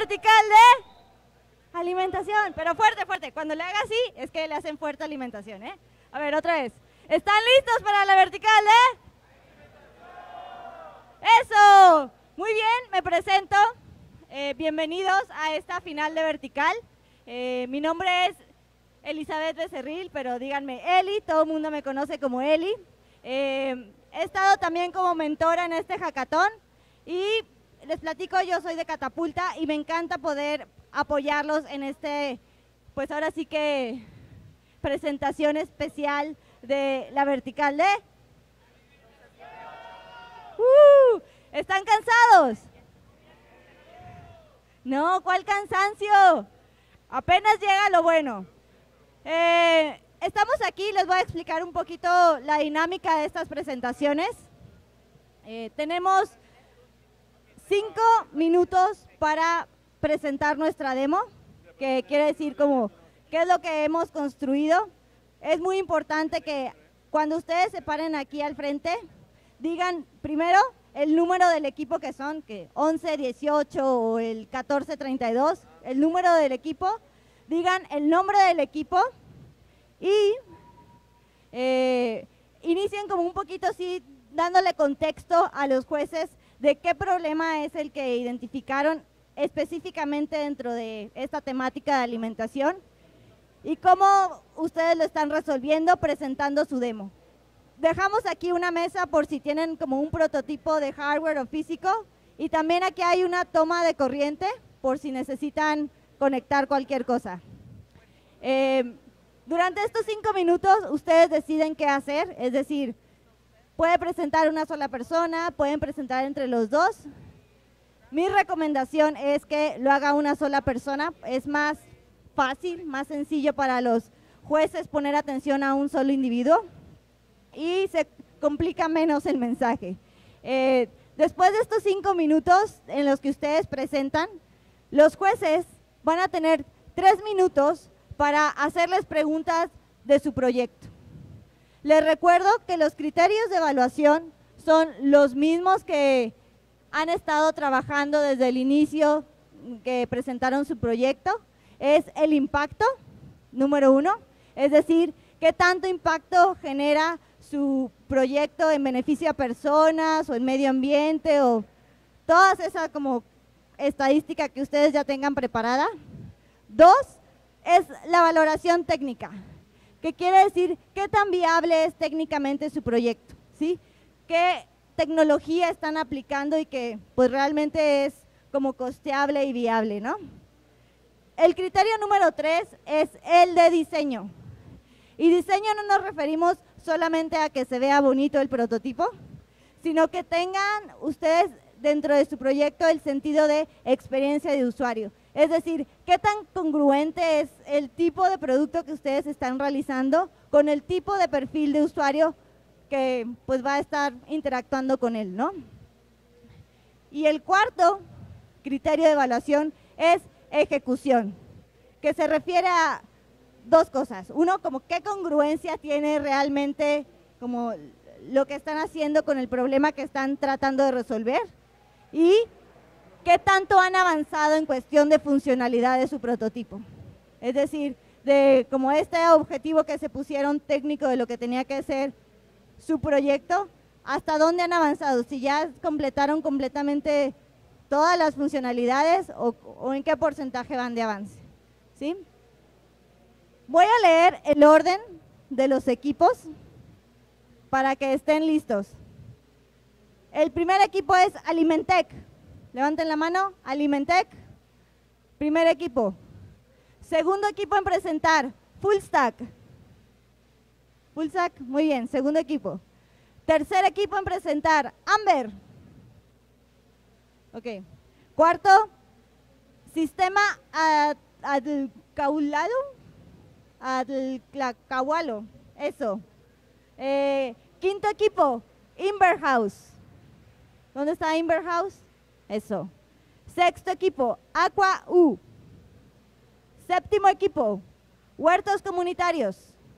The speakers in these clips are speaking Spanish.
vertical de alimentación, pero fuerte, fuerte. Cuando le haga así, es que le hacen fuerte alimentación, ¿eh? A ver, otra vez. ¿Están listos para la vertical de? ¡Eso! Muy bien, me presento. Bienvenidos a esta final de vertical. Mi nombre es Elizabeth Becerril, pero díganme Eli, todo el mundo me conoce como Eli. He estado también como mentora en este hackathon y les platico, yo soy de Catapulta y me encanta poder apoyarlos en este, pues ahora sí que presentación especial de la vertical de... ¿Están cansados? No, ¿cuál cansancio? Apenas llega lo bueno. Estamos aquí, les voy a explicar un poquito la dinámica de estas presentaciones. Tenemos 5 minutos para presentar nuestra demo, que quiere decir como qué es lo que hemos construido. Es muy importante que cuando ustedes se paren aquí al frente, digan primero el número del equipo que son, que 11, 18 o el 1432, el número del equipo, digan el nombre del equipo y inicien como un poquito así, dándole contexto a los jueces de qué problema es el que identificaron específicamente dentro de esta temática de alimentación y cómo ustedes lo están resolviendo presentando su demo. Dejamos aquí una mesa por si tienen como un prototipo de hardware o físico y también aquí hay una toma de corriente por si necesitan conectar cualquier cosa. Durante estos 5 minutos ustedes deciden qué hacer, es decir, puede presentar una sola persona, pueden presentar entre los dos. Mi recomendación es que lo haga una sola persona, es más fácil, más sencillo para los jueces poner atención a un solo individuo y se complica menos el mensaje. Después de estos 5 minutos en los que ustedes presentan, los jueces van a tener 3 minutos para hacerles preguntas de su proyecto. Les recuerdo que los criterios de evaluación son los mismos que han estado trabajando desde el inicio que presentaron su proyecto. Es el impacto, número 1, es decir, qué tanto impacto genera su proyecto en beneficio a personas o en medio ambiente o todas esas como estadística que ustedes ya tengan preparada. 2, es la valoración técnica, que quiere decir qué tan viable es técnicamente su proyecto, ¿sí? Qué tecnología están aplicando y que pues realmente es como costeable y viable, ¿no? El criterio número 3 es el de diseño. Y diseño no nos referimos solamente a que se vea bonito el prototipo, sino que tengan ustedes dentro de su proyecto el sentido de experiencia de usuario. Es decir, qué tan congruente es el tipo de producto que ustedes están realizando con el tipo de perfil de usuario que pues va a estar interactuando con él, ¿no? Y el cuarto criterio de evaluación es ejecución, que se refiere a 2 cosas. Uno, como qué congruencia tiene realmente como lo que están haciendo con el problema que están tratando de resolver y qué tanto han avanzado en cuestión de funcionalidad de su prototipo. Es decir, de como este objetivo que se pusieron técnico de lo que tenía que ser su proyecto, hasta dónde han avanzado, si ya completaron completamente todas las funcionalidades o en qué porcentaje van de avance, ¿sí? Voy a leer el orden de los equipos para que estén listos. El primer equipo es Alimentec. Levanten la mano, Alimentec. Primer equipo. Segundo equipo en presentar, Fullstack. Fullstack, muy bien, segundo equipo. Tercer equipo en presentar, Amber. Ok. Cuarto, Sistema Adlcahualo. Eso. Quinto equipo, Inverhouse. ¿Dónde está Inverhouse? Eso. Sexto equipo, Aqua U. Séptimo equipo, Huertos Comunitarios.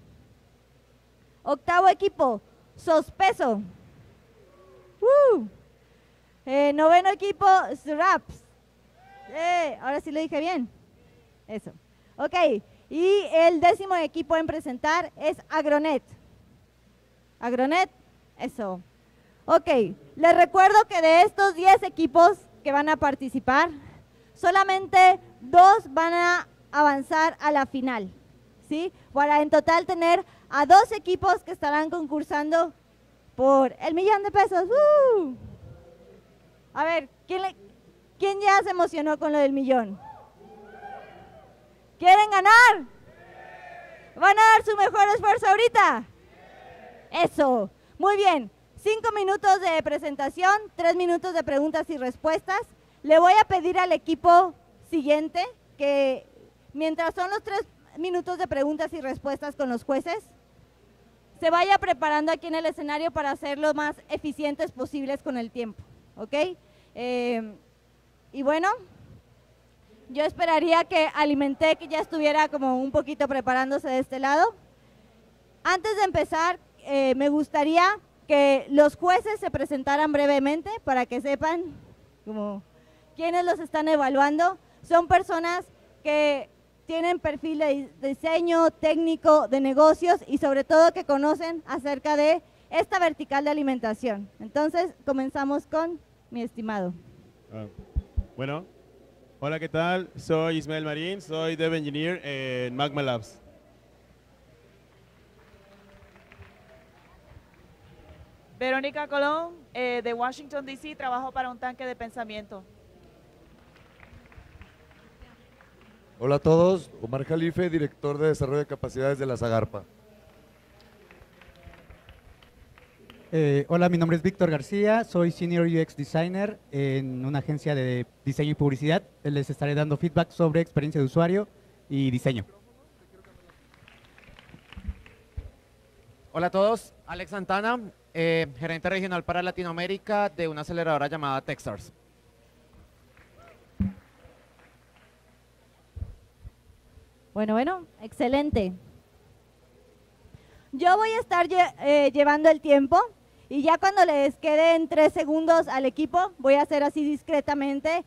Octavo equipo, Sospeso. Noveno equipo, SRAPS. Ahora sí lo dije bien. Eso. Ok, y el 10º equipo en presentar es Agronet. Agronet, eso. Ok, les recuerdo que de estos 10 equipos que van a participar, solamente 2 van a avanzar a la final, ¿sí? Para en total tener a 2 equipos que estarán concursando por el $1,000,000. A ver, ¿quién ya se emocionó con lo del millón? ¿Quieren ganar? ¿Van a dar su mejor esfuerzo ahorita? Eso, muy bien. 5 minutos de presentación, 3 minutos de preguntas y respuestas. Le voy a pedir al equipo siguiente que mientras son los 3 minutos de preguntas y respuestas con los jueces, se vaya preparando aquí en el escenario para ser lo más eficientes posibles con el tiempo, ¿ok? Y bueno, yo esperaría que Alimentec ya estuviera como un poquito preparándose de este lado. Antes de empezar, me gustaría que los jueces se presentaran brevemente para que sepan como quiénes los están evaluando. Son personas que tienen perfil de diseño, técnico, de negocios y sobre todo que conocen acerca de esta vertical de alimentación. Entonces, comenzamos con mi estimado. Bueno, hola, ¿qué tal? Soy Ismael Marín, soy Dev Engineer en Magma Labs. Verónica Colón, de Washington, D.C., trabajo para un tanque de pensamiento. Hola a todos, Omar Jalife, director de desarrollo de capacidades de la Zagarpa. Hola, mi nombre es Víctor García, soy Senior UX Designer en una agencia de diseño y publicidad. Les estaré dando feedback sobre experiencia de usuario y diseño. Hola a todos, Alex Santana, gerente regional para Latinoamérica de una aceleradora llamada Techstars. Bueno, excelente. Yo voy a estar llevando el tiempo y ya cuando les queden 3 segundos al equipo, voy a hacer así discretamente.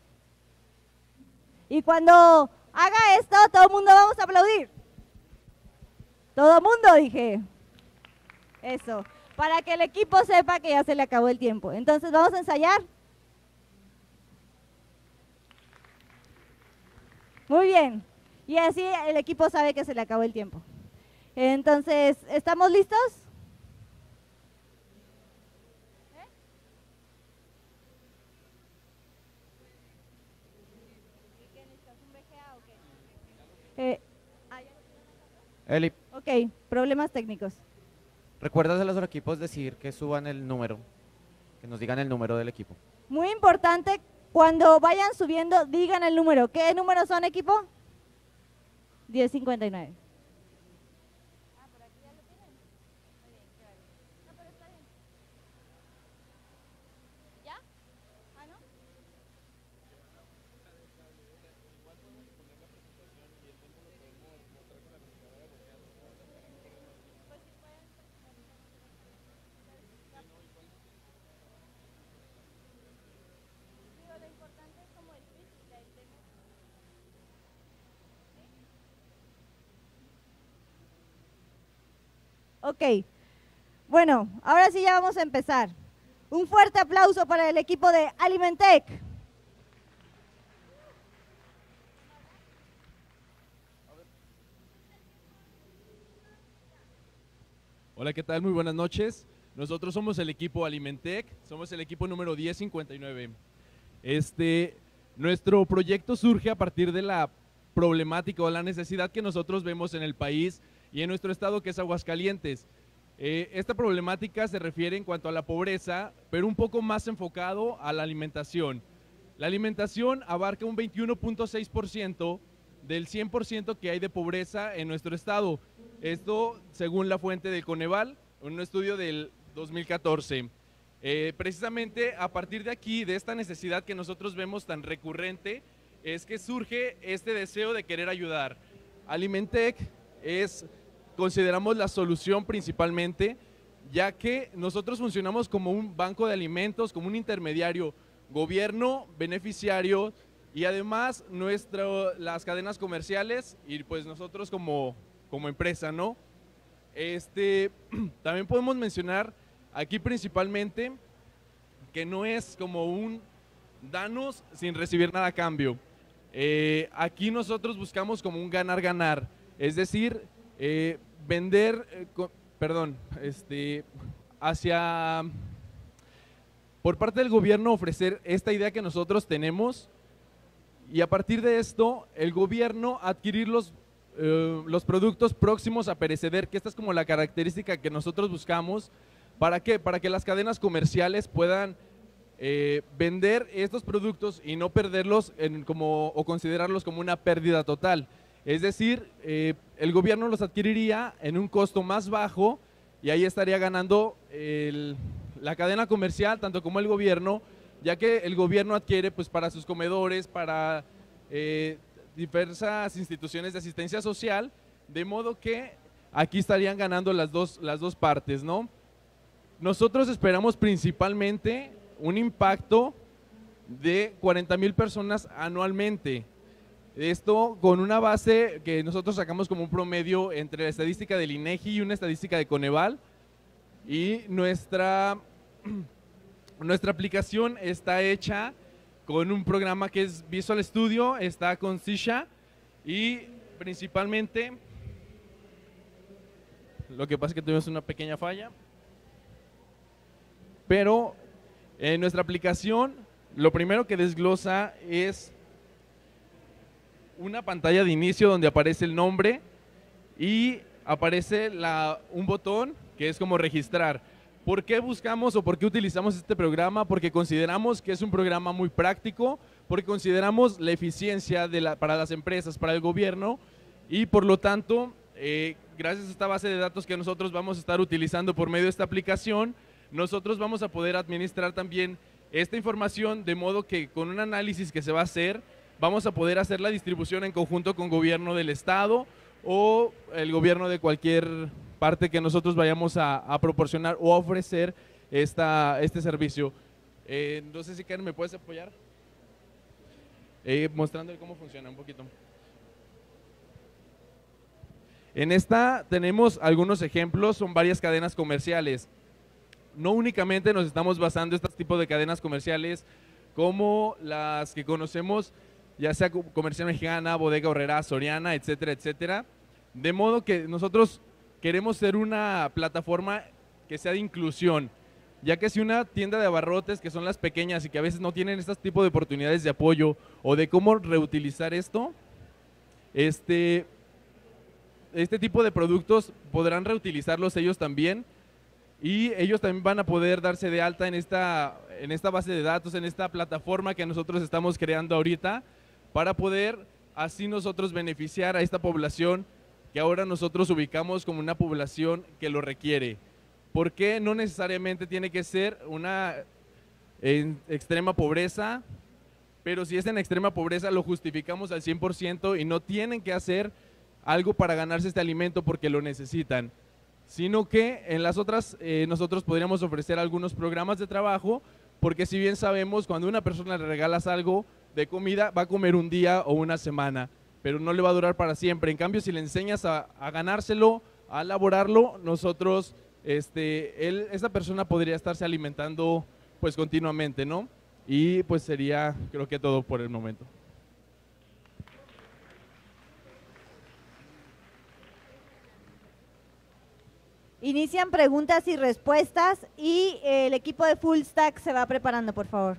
Y cuando haga esto, todo el mundo vamos a aplaudir. Todo el mundo, dije. Eso, para que el equipo sepa que ya se le acabó el tiempo. Entonces, ¿vamos a ensayar? Muy bien. Y así el equipo sabe que se le acabó el tiempo. Entonces, ¿estamos listos? Eli, Ok, problemas técnicos. ¿recuerdas a los equipos decir que suban el número? Que nos digan el número del equipo. Muy importante, cuando vayan subiendo, digan el número. ¿Qué números son, equipo? 1059. Ok, bueno, ahora sí ya vamos a empezar. Un fuerte aplauso para el equipo de Alimentec. Hola, ¿qué tal? Muy buenas noches. Nosotros somos el equipo Alimentec, somos el equipo número 1059. Nuestro proyecto surge a partir de la problemática o la necesidad que nosotros vemos en el país y en nuestro estado, que es Aguascalientes. Esta problemática se refiere en cuanto a la pobreza, pero un poco más enfocado a la alimentación. La alimentación abarca un 21.6% del 100% que hay de pobreza en nuestro estado. Esto según la fuente del Coneval, un estudio del 2014. Precisamente a partir de aquí, de esta necesidad que nosotros vemos tan recurrente, es que surge este deseo de querer ayudar. Alimentec consideramos la solución principalmente, ya que nosotros funcionamos como un banco de alimentos, como un intermediario, gobierno, beneficiario y además las cadenas comerciales y pues nosotros como empresa, ¿no? También podemos mencionar aquí principalmente que no es como un danos sin recibir nada a cambio. Aquí nosotros buscamos como un ganar-ganar, es decir, vender, por parte del gobierno ofrecer esta idea que nosotros tenemos y a partir de esto el gobierno adquirir los productos próximos a pereceder, que esta es como la característica que nosotros buscamos. ¿Para qué? Para que las cadenas comerciales puedan vender estos productos y no perderlos o considerarlos como una pérdida total. Es decir, el gobierno los adquiriría en un costo más bajo y ahí estaría ganando la cadena comercial, tanto como el gobierno, ya que el gobierno adquiere pues para sus comedores, para diversas instituciones de asistencia social, de modo que aquí estarían ganando las dos partes, ¿no? Nosotros esperamos principalmente un impacto de 40,000 personas anualmente. Esto con una base que nosotros sacamos como un promedio entre la estadística del INEGI y una estadística de Coneval. Y nuestra aplicación está hecha con un programa que es Visual Studio, está con Sisha y principalmente, lo que pasa es que tuvimos una pequeña falla, pero en nuestra aplicación lo primero que desglosa es una pantalla de inicio donde aparece el nombre y aparece un botón que es como registrar. ¿Por qué buscamos o por qué utilizamos este programa? Porque consideramos que es un programa muy práctico, porque consideramos la eficiencia para las empresas, para el gobierno y por lo tanto, gracias a esta base de datos que nosotros vamos a estar utilizando por medio de esta aplicación, nosotros vamos a poder administrar también esta información de modo que con un análisis que se va a hacer, vamos a poder hacer la distribución en conjunto con gobierno del estado o el gobierno de cualquier parte que nosotros vayamos a proporcionar o a ofrecer este servicio. No sé si Karen, ¿me puedes apoyar? Mostrando cómo funciona un poquito. En esta tenemos algunos ejemplos, son varias cadenas comerciales. No únicamente nos estamos basando en este tipo de cadenas comerciales como las que conocemos, ya sea Comercial Mexicana, Bodega Aurrerá, Soriana, etcétera, etcétera. De modo que nosotros queremos ser una plataforma que sea de inclusión, ya que si una tienda de abarrotes, que son las pequeñas y que a veces no tienen este tipo de oportunidades de apoyo o de cómo reutilizar esto, este tipo de productos podrán reutilizarlos ellos también y ellos también van a poder darse de alta en esta base de datos, en esta plataforma que nosotros estamos creando ahorita para poder así nosotros beneficiar a esta población que ahora nosotros ubicamos como una población que lo requiere. ¿Por qué? No necesariamente tiene que ser una en extrema pobreza, pero si es en extrema pobreza lo justificamos al 100% y no tienen que hacer algo para ganarse este alimento porque lo necesitan, sino que en las otras nosotros podríamos ofrecer algunos programas de trabajo, porque si bien sabemos cuando a una persona le regalas algo de comida va a comer un día o una semana, pero no le va a durar para siempre. En cambio, si le enseñas a ganárselo, a elaborarlo, nosotros, esa persona podría estarse alimentando pues continuamente, ¿no? Y pues sería, creo que todo por el momento. Inician preguntas y respuestas y el equipo de Full Stack se va preparando, por favor.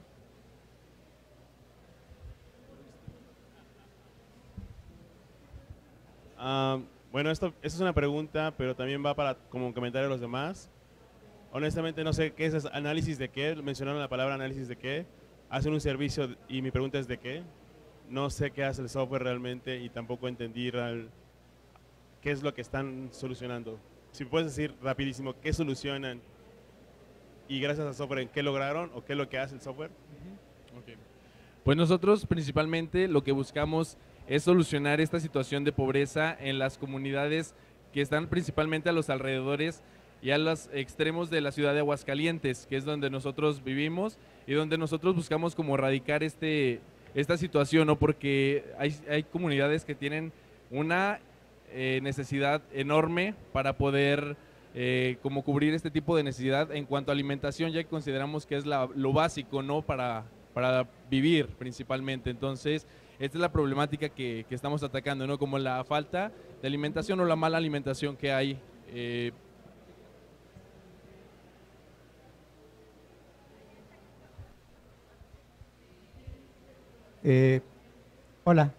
Bueno, esto es una pregunta, pero también va para como comentario a los demás. Honestamente no sé qué es análisis de qué, mencionaron la palabra análisis de qué. Hacen un servicio y mi pregunta es de qué. No sé qué hace el software realmente y tampoco entendí qué es lo que están solucionando. Si me puedes decir rapidísimo qué solucionan y gracias al software en qué lograron o qué es lo que hace el software. Okay. Pues nosotros principalmente lo que buscamos es solucionar esta situación de pobreza en las comunidades que están principalmente a los alrededores y a los extremos de la ciudad de Aguascalientes, que es donde nosotros vivimos y donde nosotros buscamos como erradicar este esta situación, ¿no? Porque hay comunidades que tienen una necesidad enorme para poder como cubrir este tipo de necesidad en cuanto a alimentación, ya que consideramos que es lo básico, ¿no? Para vivir principalmente. Entonces, esta es la problemática que estamos atacando, ¿no? Como la falta de alimentación o la mala alimentación que hay. Hola.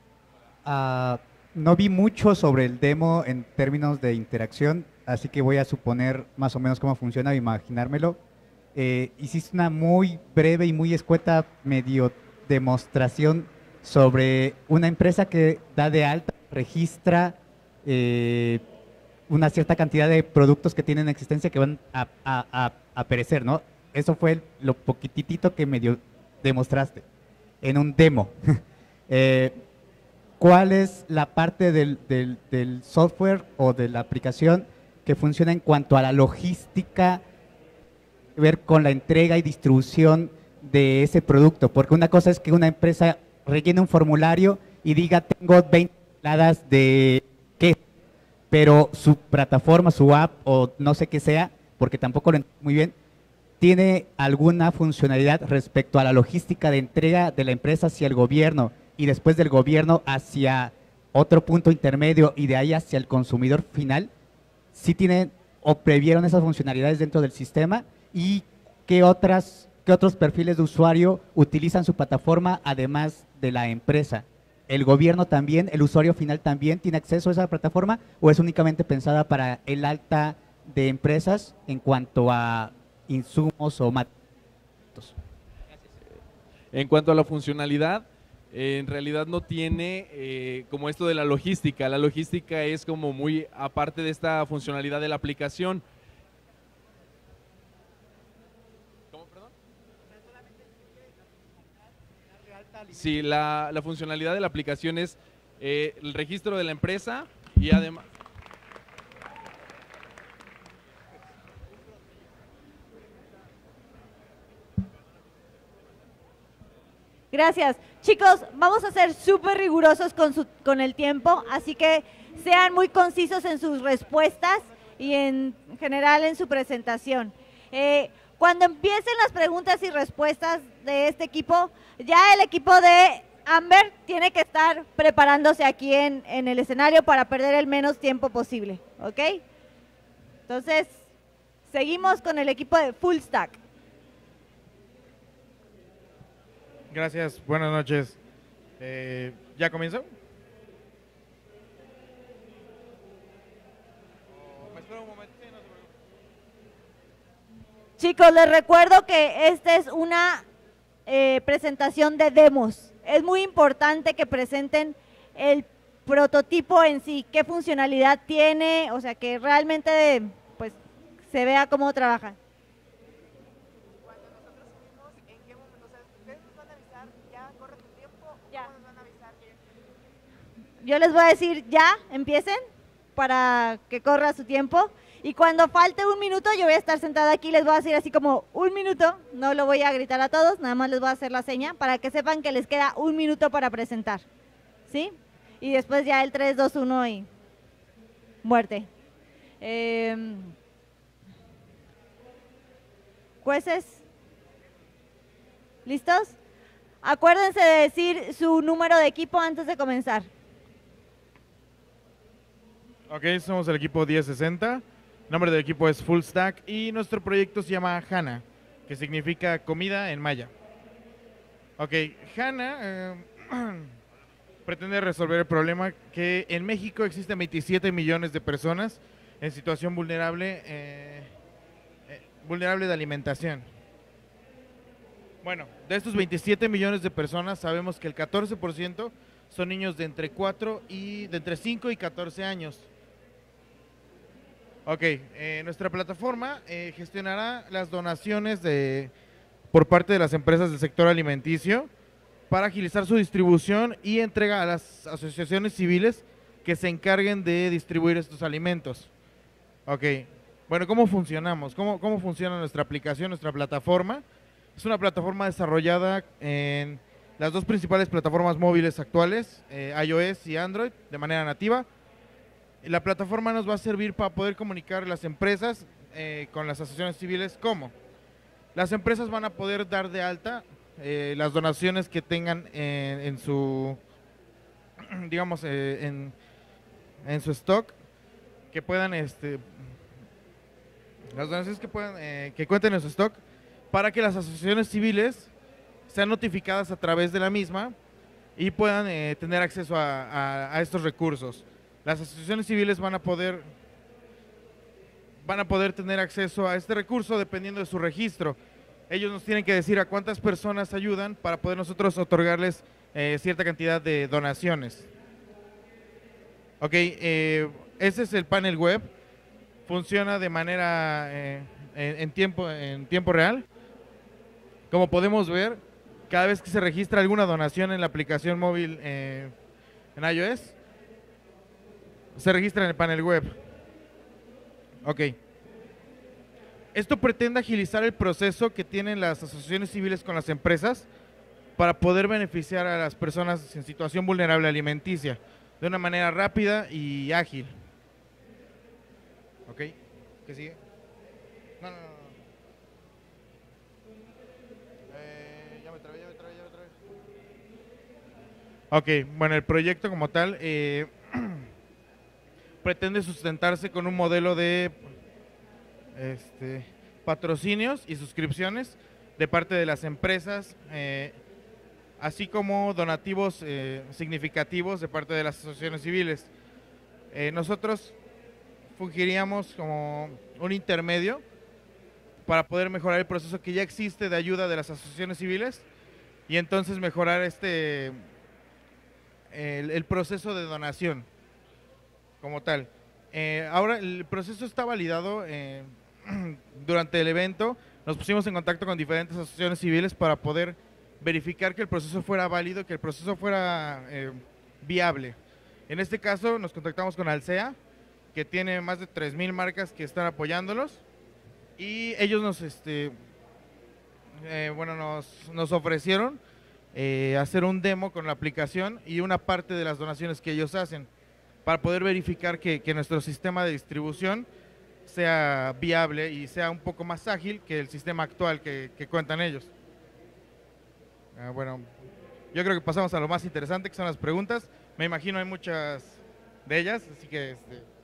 No vi mucho sobre el demo en términos de interacción, así que voy a suponer más o menos cómo funciona e imaginármelo. Hiciste una muy breve y muy escueta medio demostración sobre una empresa que da de alta, registra una cierta cantidad de productos que tienen existencia que van a perecer, ¿no? Eso fue lo poquitito que medio demostraste en un demo. ¿Cuál es la parte del software o de la aplicación que funciona en cuanto a la logística, ver con la entrega y distribución de ese producto? Porque una cosa es que una empresa rellene un formulario y diga tengo 20 toneladas de queso, pero su plataforma, su app o no sé qué sea, porque tampoco lo entiendo muy bien, ¿tiene alguna funcionalidad respecto a la logística de entrega de la empresa hacia el gobierno y después del gobierno hacia otro punto intermedio y de ahí hacia el consumidor final? ¿Sí tienen o previeron esas funcionalidades dentro del sistema? ¿Y qué otros perfiles de usuario utilizan su plataforma además de la empresa? ¿El gobierno también, el usuario final también tiene acceso a esa plataforma o es únicamente pensada para el alta de empresas en cuanto a insumos o materiales? En cuanto a la funcionalidad, en realidad no tiene como esto de la logística. La logística es como muy aparte de esta funcionalidad de la aplicación. ¿Cómo, perdón? Sí, la funcionalidad de la aplicación es el registro de la empresa y además... Gracias. Chicos, vamos a ser súper rigurosos con el tiempo, así que sean muy concisos en sus respuestas y en general en su presentación. Cuando empiecen las preguntas y respuestas de este equipo, ya el equipo de Amber tiene que estar preparándose aquí en el escenario para perder el menos tiempo posible, ¿ok? Entonces, seguimos con el equipo de Full Stack. Gracias, buenas noches. ¿Ya comenzó? ¿Me espero un momento? Sí, no se preocupe. Chicos, les recuerdo que esta es una presentación de demos. Es muy importante que presenten el prototipo en sí, qué funcionalidad tiene, o sea, que realmente pues, se vea cómo trabaja. Yo les voy a decir ya, empiecen, para que corra su tiempo. Y cuando falte un minuto, yo voy a estar sentada aquí y les voy a decir así como un minuto. No lo voy a gritar a todos, nada más les voy a hacer la seña para que sepan que les queda un minuto para presentar. ¿Sí? Y después ya el 3, 2, 1 y muerte. ¿Jueces? ¿Listos? Acuérdense de decir su número de equipo antes de comenzar. Ok, somos el equipo 1060, el nombre del equipo es Full Stack y nuestro proyecto se llama HANA, que significa comida en maya. Ok, HANA pretende resolver el problema que en México existen 27 millones de personas en situación vulnerable de alimentación. Bueno, de estos 27 millones de personas sabemos que el 14% son niños de entre 5 y 14 años. Ok, nuestra plataforma gestionará las donaciones por parte de las empresas del sector alimenticio para agilizar su distribución y entrega a las asociaciones civiles que se encarguen de distribuir estos alimentos. Ok, bueno, ¿cómo funcionamos? ¿Cómo funciona nuestra aplicación, nuestra plataforma? Es una plataforma desarrollada en las dos principales plataformas móviles actuales, iOS y Android, de manera nativa. La plataforma nos va a servir para poder comunicar las empresas con las asociaciones civiles. ¿Cómo? Las empresas van a poder dar de alta las donaciones que tengan en su, digamos, en su stock, que puedan, las donaciones que puedan, que cuenten en su stock, para que las asociaciones civiles sean notificadas a través de la misma y puedan tener acceso a estos recursos. Las asociaciones civiles van a poder tener acceso a este recurso dependiendo de su registro. Ellos nos tienen que decir a cuántas personas ayudan para poder nosotros otorgarles cierta cantidad de donaciones. Ok, ese es el panel web. Funciona de manera en tiempo real. Como podemos ver, cada vez que se registra alguna donación en la aplicación móvil en iOS, se registra en el panel web. Ok. Esto pretende agilizar el proceso que tienen las asociaciones civiles con las empresas para poder beneficiar a las personas en situación vulnerable alimenticia de una manera rápida y ágil. Ok. ¿Qué sigue? No. Ya me trabé. Ok, bueno, el proyecto como tal pretende sustentarse con un modelo de patrocinios y suscripciones de parte de las empresas, así como donativos significativos de parte de las asociaciones civiles. Nosotros fungiríamos como un intermedio para poder mejorar el proceso que ya existe de ayuda de las asociaciones civiles y entonces mejorar el proceso de donación como tal. Ahora el proceso está validado. Durante el evento nos pusimos en contacto con diferentes asociaciones civiles para poder verificar que el proceso fuera válido, que el proceso fuera viable. En este caso nos contactamos con Alsea, que tiene más de 3,000 marcas que están apoyándolos, y ellos nos ofrecieron hacer un demo con la aplicación y una parte de las donaciones que ellos hacen para poder verificar que nuestro sistema de distribución sea viable y sea un poco más ágil que el sistema actual que cuentan ellos. Bueno, yo creo que pasamos a lo más interesante, que son las preguntas. Me imagino hay muchas de ellas, así que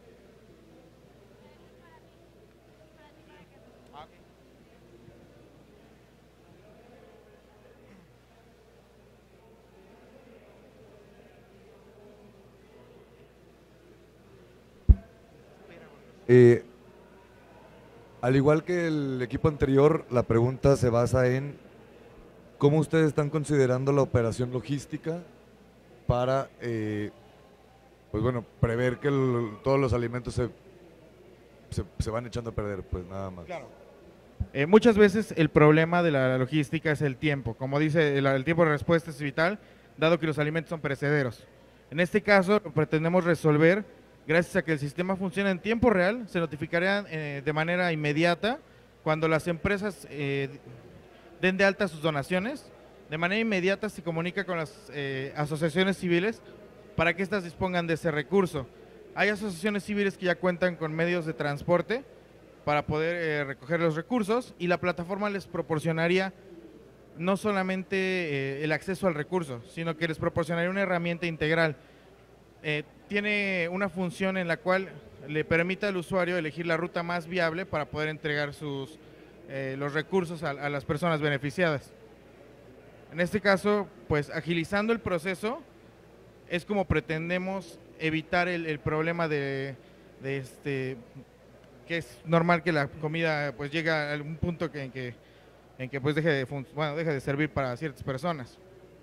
Al igual que el equipo anterior, la pregunta se basa en cómo ustedes están considerando la operación logística para, pues bueno, prever que todos los alimentos se van echando a perder, pues nada más. Claro. Muchas veces el problema de la logística es el tiempo. Como dice, el tiempo de respuesta es vital, dado que los alimentos son perecederos. En este caso, lo pretendemos resolver gracias a que el sistema funciona en tiempo real. Se notificarían de manera inmediata cuando las empresas den de alta sus donaciones. De manera inmediata se comunica con las asociaciones civiles para que éstas dispongan de ese recurso. Hay asociaciones civiles que ya cuentan con medios de transporte para poder recoger los recursos, y la plataforma les proporcionaría no solamente el acceso al recurso, sino que les proporcionaría una herramienta integral. Tiene una función en la cual le permite al usuario elegir la ruta más viable para poder entregar los recursos a las personas beneficiadas. En este caso, pues agilizando el proceso es como pretendemos evitar el problema que es normal que la comida pues llegue a algún punto en que pues deje de servir para ciertas personas.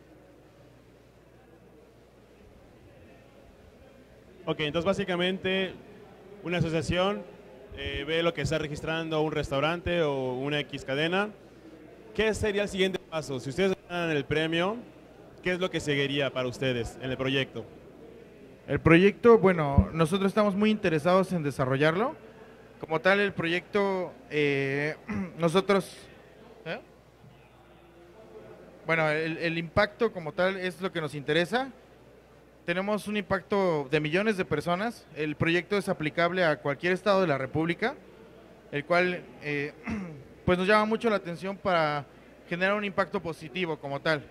Ok, entonces básicamente una asociación ve lo que está registrando un restaurante o una X cadena. ¿Qué sería el siguiente paso? Si ustedes ganan el premio, ¿qué es lo que seguiría para ustedes en el proyecto? El proyecto, bueno, nosotros estamos muy interesados en desarrollarlo. Como tal, el proyecto, Bueno, el impacto como tal es lo que nos interesa. Tenemos un impacto de millones de personas. El proyecto es aplicable a cualquier estado de la República, el cual pues nos llama mucho la atención para generar un impacto positivo como tal.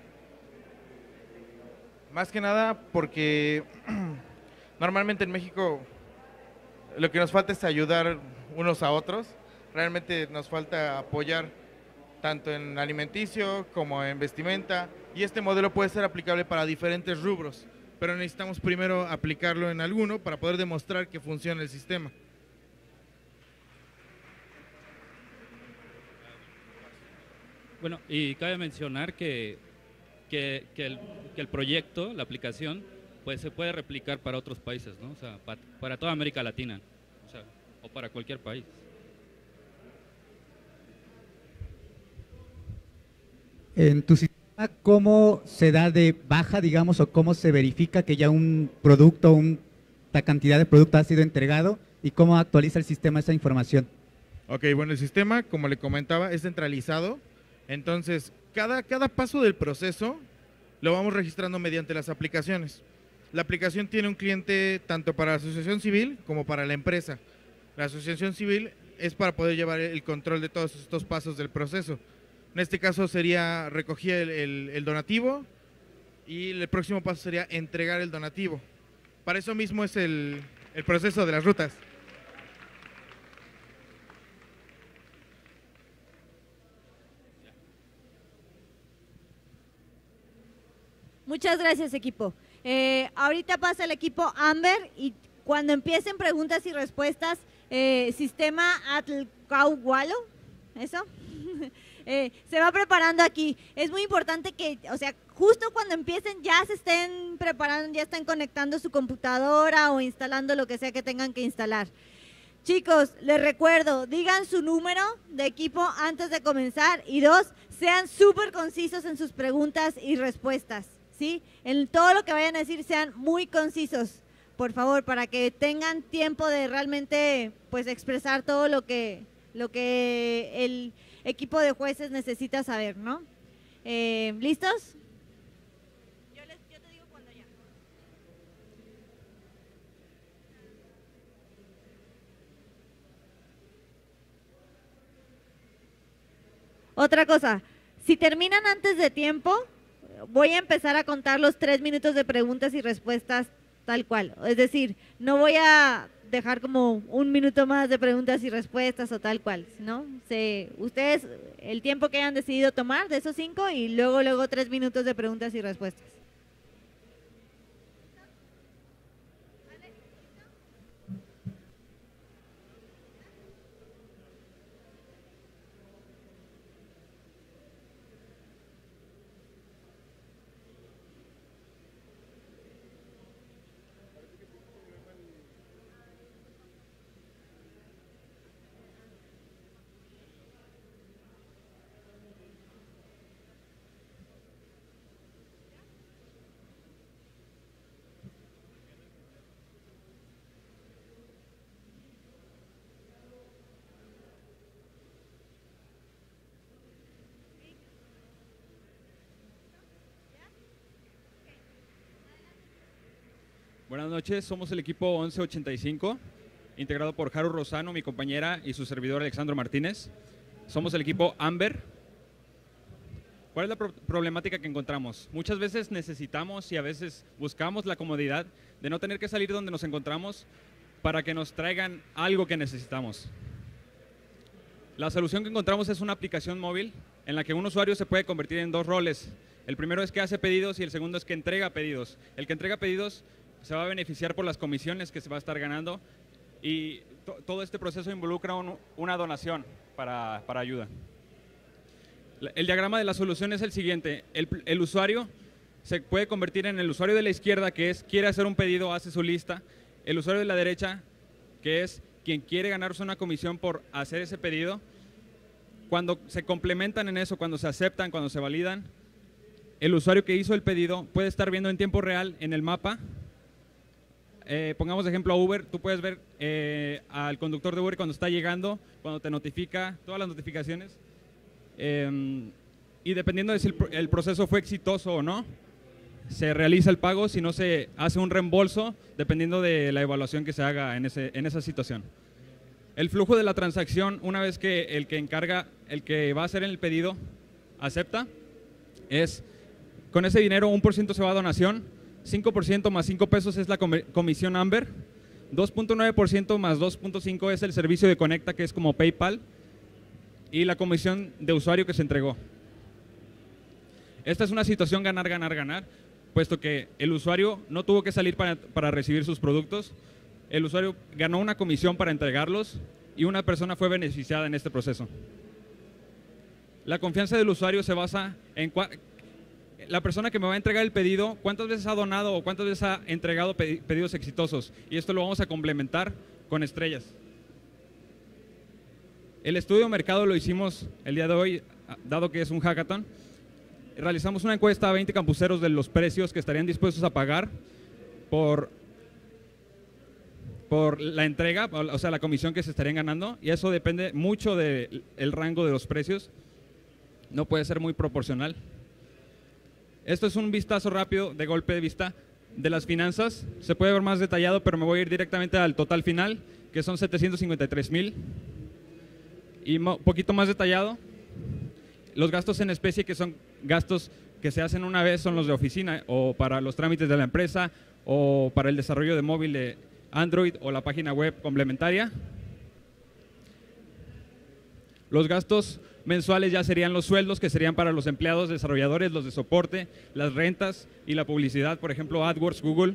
Más que nada porque normalmente en México lo que nos falta es ayudar unos a otros. Realmente nos falta apoyar tanto en alimenticio como en vestimenta, y este modelo puede ser aplicable para diferentes rubros, pero necesitamos primero aplicarlo en alguno para poder demostrar que funciona el sistema. Bueno, y cabe mencionar que el proyecto, la aplicación, pues se puede replicar para otros países, ¿no? O sea, para toda América Latina, o sea, o para cualquier país. En tu sistema, ¿cómo se da de baja, digamos, o cómo se verifica que ya un producto, una cantidad de producto ha sido entregado, y cómo actualiza el sistema esa información? Ok, bueno, el sistema, como le comentaba, es centralizado. Entonces, cada paso del proceso lo vamos registrando mediante las aplicaciones. La aplicación tiene un cliente tanto para la asociación civil como para la empresa. La asociación civil es para poder llevar el control de todos estos pasos del proceso. En este caso sería recogía el donativo, y el próximo paso sería entregar el donativo. Para eso mismo es el proceso de las rutas. Muchas gracias, equipo. Ahorita pasa el equipo Amber, y cuando empiecen preguntas y respuestas, sistema Atlcaugualo, ¿eso? Se va preparando aquí. Es muy importante que, o sea, justo cuando empiecen ya se estén preparando, ya estén conectando su computadora o instalando lo que sea que tengan que instalar. Chicos, les recuerdo, digan su número de equipo antes de comenzar, y 2, sean súper concisos en sus preguntas y respuestas, ¿sí? En todo lo que vayan a decir sean muy concisos, por favor, para que tengan tiempo de realmente pues expresar todo lo que el equipo de jueces necesita saber, ¿no? ¿Listos? Yo te digo cuando ya. Otra cosa, si terminan antes de tiempo, voy a empezar a contar los 3 minutos de preguntas y respuestas tal cual. Es decir, no voy a dejar como 1 minuto más de preguntas y respuestas o tal cual, ¿no? Ustedes, el tiempo que hayan decidido tomar de esos 5, y luego 3 minutos de preguntas y respuestas. Buenas noches, somos el equipo 1185, integrado por Haru Rosano, mi compañera, y su servidor Alexandro Martínez. Somos el equipo Amber. ¿Cuál es la problemática que encontramos? Muchas veces necesitamos y a veces buscamos la comodidad de no tener que salir donde nos encontramos para que nos traigan algo que necesitamos. La solución que encontramos es una aplicación móvil en la que un usuario se puede convertir en 2 roles. El primero es que hace pedidos y el segundo es que entrega pedidos. El que entrega pedidos se va a beneficiar por las comisiones que se va a estar ganando, y todo este proceso involucra una donación para ayuda. El diagrama de la solución es el siguiente. El usuario se puede convertir en el usuario de la izquierda, que es quiere hacer un pedido, hace su lista. El usuario de la derecha, que es quien quiere ganarse una comisión por hacer ese pedido. Cuando se complementan en eso, cuando se aceptan, cuando se validan, el usuario que hizo el pedido puede estar viendo en tiempo real en el mapa. Pongamos de ejemplo a Uber, tú puedes ver al conductor de Uber cuando está llegando, cuando te notifica, todas las notificaciones. Y y dependiendo de si el proceso fue exitoso o no, se realiza el pago, si no se hace un reembolso, dependiendo de la evaluación que se haga en esa situación. El flujo de la transacción, una vez que el que va a hacer el pedido, acepta, es con ese dinero 1% se va a donación, 5% más 5 pesos es la comisión Amber, 2.9% más 2.5 es el servicio de Conecta, que es como PayPal, y la comisión de usuario que se entregó. Esta es una situación ganar, ganar, ganar, puesto que el usuario no tuvo que salir para recibir sus productos, el usuario ganó una comisión para entregarlos y una persona fue beneficiada en este proceso. La confianza del usuario se basa en la persona que me va a entregar el pedido, cuántas veces ha donado o cuántas veces ha entregado pedidos exitosos, y esto lo vamos a complementar con estrellas. El estudio de mercado lo hicimos el día de hoy, dado que es un hackathon. Realizamos una encuesta a 20 campuseros de los precios que estarían dispuestos a pagar por la entrega, o sea, la comisión que se estarían ganando, y eso depende mucho del rango de los precios, no puede ser muy proporcional. Esto es un vistazo rápido, de golpe de vista, de las finanzas. Se puede ver más detallado, pero me voy a ir directamente al total final, que son 753,000. Y poquito más detallado, los gastos en especie, que son gastos que se hacen una vez, son los de oficina, o para los trámites de la empresa, o para el desarrollo de móvil de Android, o la página web complementaria. Los gastos mensuales ya serían los sueldos, que serían para los empleados, desarrolladores, los de soporte, las rentas y la publicidad, por ejemplo, AdWords, Google.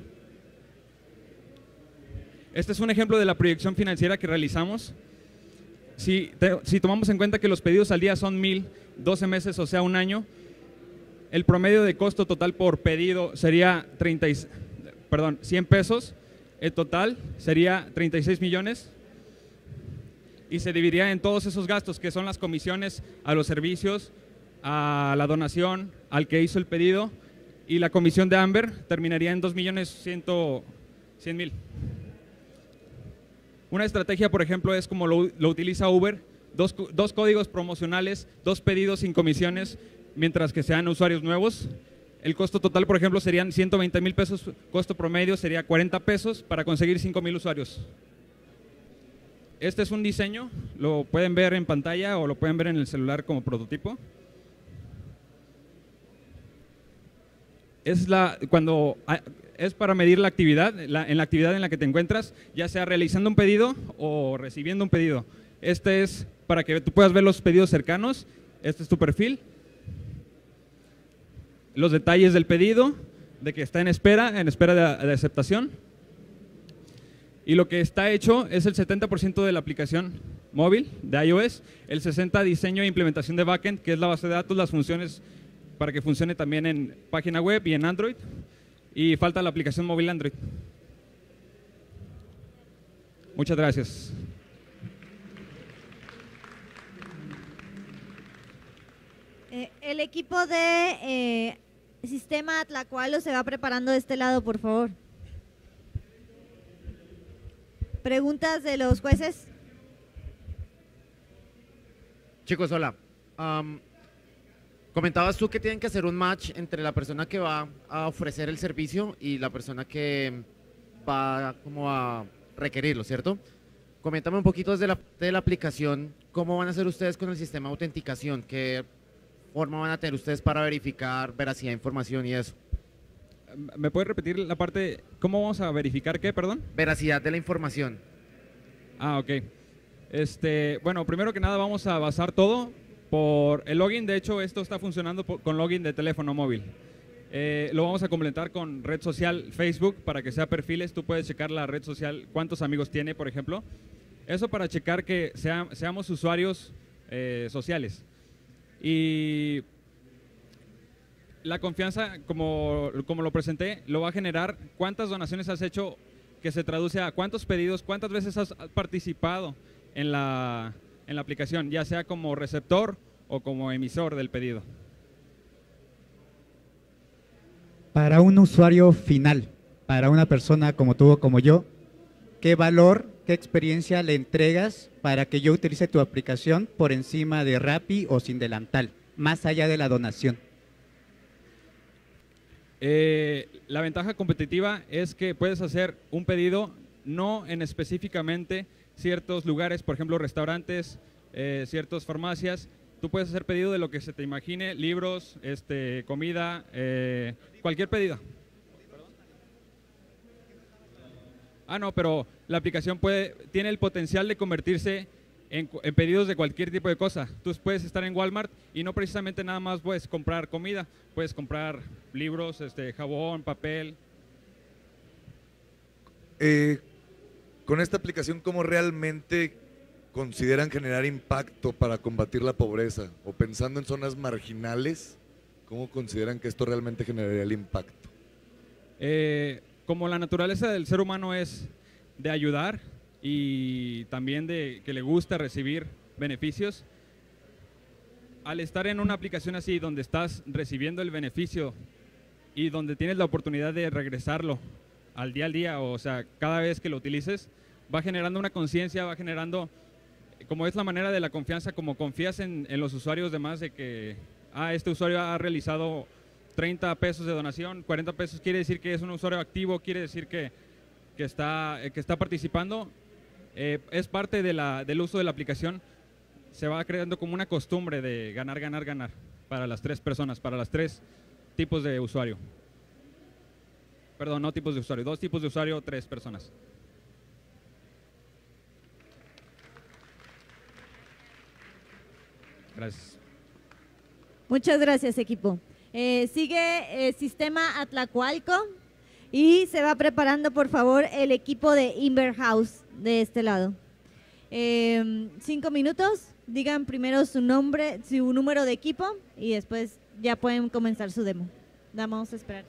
Este es un ejemplo de la proyección financiera que realizamos. Si tomamos en cuenta que los pedidos al día son 1,000, 12 meses, o sea, un año, el promedio de costo total por pedido sería 100 pesos, el total sería 36 millones. Y se dividiría en todos esos gastos, que son las comisiones a los servicios, a la donación, al que hizo el pedido, y la comisión de Amber terminaría en 2.100.000. Una estrategia, por ejemplo, es como lo utiliza Uber, dos códigos promocionales, 2 pedidos sin comisiones, mientras que sean usuarios nuevos. El costo total, por ejemplo, serían 120,000 pesos, costo promedio sería 40 pesos para conseguir 5,000 usuarios. Este es un diseño, lo pueden ver en pantalla o lo pueden ver en el celular como prototipo. Es para medir la actividad, en la actividad en la que te encuentras, ya sea realizando un pedido o recibiendo un pedido. Este es para que tú puedas ver los pedidos cercanos. Este es tu perfil. Los detalles del pedido, de que está en espera de aceptación. Y lo que está hecho es el 70% de la aplicación móvil de iOS, el 60% diseño e implementación de backend, que es la base de datos, las funciones para que funcione también en página web y en Android, y falta la aplicación móvil Android. Muchas gracias. El equipo de Sistema Atlacualo se va preparando de este lado, por favor. ¿Preguntas de los jueces? Chicos, hola. Comentabas tú que tienen que hacer un match entre la persona que va a ofrecer el servicio y la persona que va como a requerirlo, ¿cierto? Coméntame un poquito desde de la aplicación, ¿cómo van a hacer ustedes con el sistema de autenticación? ¿Qué forma van a tener ustedes para verificar veracidad de información y eso? ¿Me puedes repetir la parte? ¿Cómo vamos a verificar qué, perdón? Veracidad de la información. Ah, ok. Bueno, primero que nada vamos a basar todo por el login. De hecho, esto está funcionando con login de teléfono móvil. Lo vamos a complementar con red social Facebook para que sea perfiles. Tú puedes checar la red social, cuántos amigos tiene, por ejemplo. Eso para checar que seamos usuarios sociales. Y la confianza, como lo presenté, lo va a generar cuántas donaciones has hecho, que se traduce a cuántos pedidos, cuántas veces has participado en la aplicación, ya sea como receptor o como emisor del pedido. Para un usuario final, para una persona como tú o como yo, ¿qué valor, qué experiencia le entregas para que yo utilice tu aplicación por encima de Rappi o Sin Delantal? más allá de la donación? La ventaja competitiva es que puedes hacer un pedido no en específicamente ciertos lugares, por ejemplo restaurantes, ciertas farmacias. Tú puedes hacer pedido de lo que se te imagine, libros, comida, cualquier pedido. No, pero la aplicación tiene el potencial de convertirse en pedidos de cualquier tipo de cosa. Tú puedes estar en Walmart y no precisamente nada más puedes comprar comida, puedes comprar libros, jabón, papel. Con esta aplicación, ¿cómo realmente consideran generar impacto para combatir la pobreza? O pensando en zonas marginales, ¿cómo consideran que esto realmente generaría el impacto? Como la naturaleza del ser humano es de ayudar y también de que le gusta recibir beneficios, al estar en una aplicación así donde estás recibiendo el beneficio y donde tienes la oportunidad de regresarlo al día, o sea, cada vez que lo utilices, va generando una conciencia, va generando, como es la manera de la confianza, como confías en los usuarios demás de que, este usuario ha realizado 30 pesos de donación, 40 pesos, quiere decir que es un usuario activo, quiere decir que está participando, es parte del uso de la aplicación, se va creando como una costumbre de ganar, ganar, ganar para las tres personas, para los tres tipos de usuario. Perdón, no tipos de usuario, 2 tipos de usuario, 3 personas. Gracias. Muchas gracias, equipo. Sigue Sistema Atlacualco y se va preparando, por favor, el equipo de Inver House de este lado. 5 minutos, digan primero su nombre, su número de equipo y después ya pueden comenzar su demo. Vamos a esperar.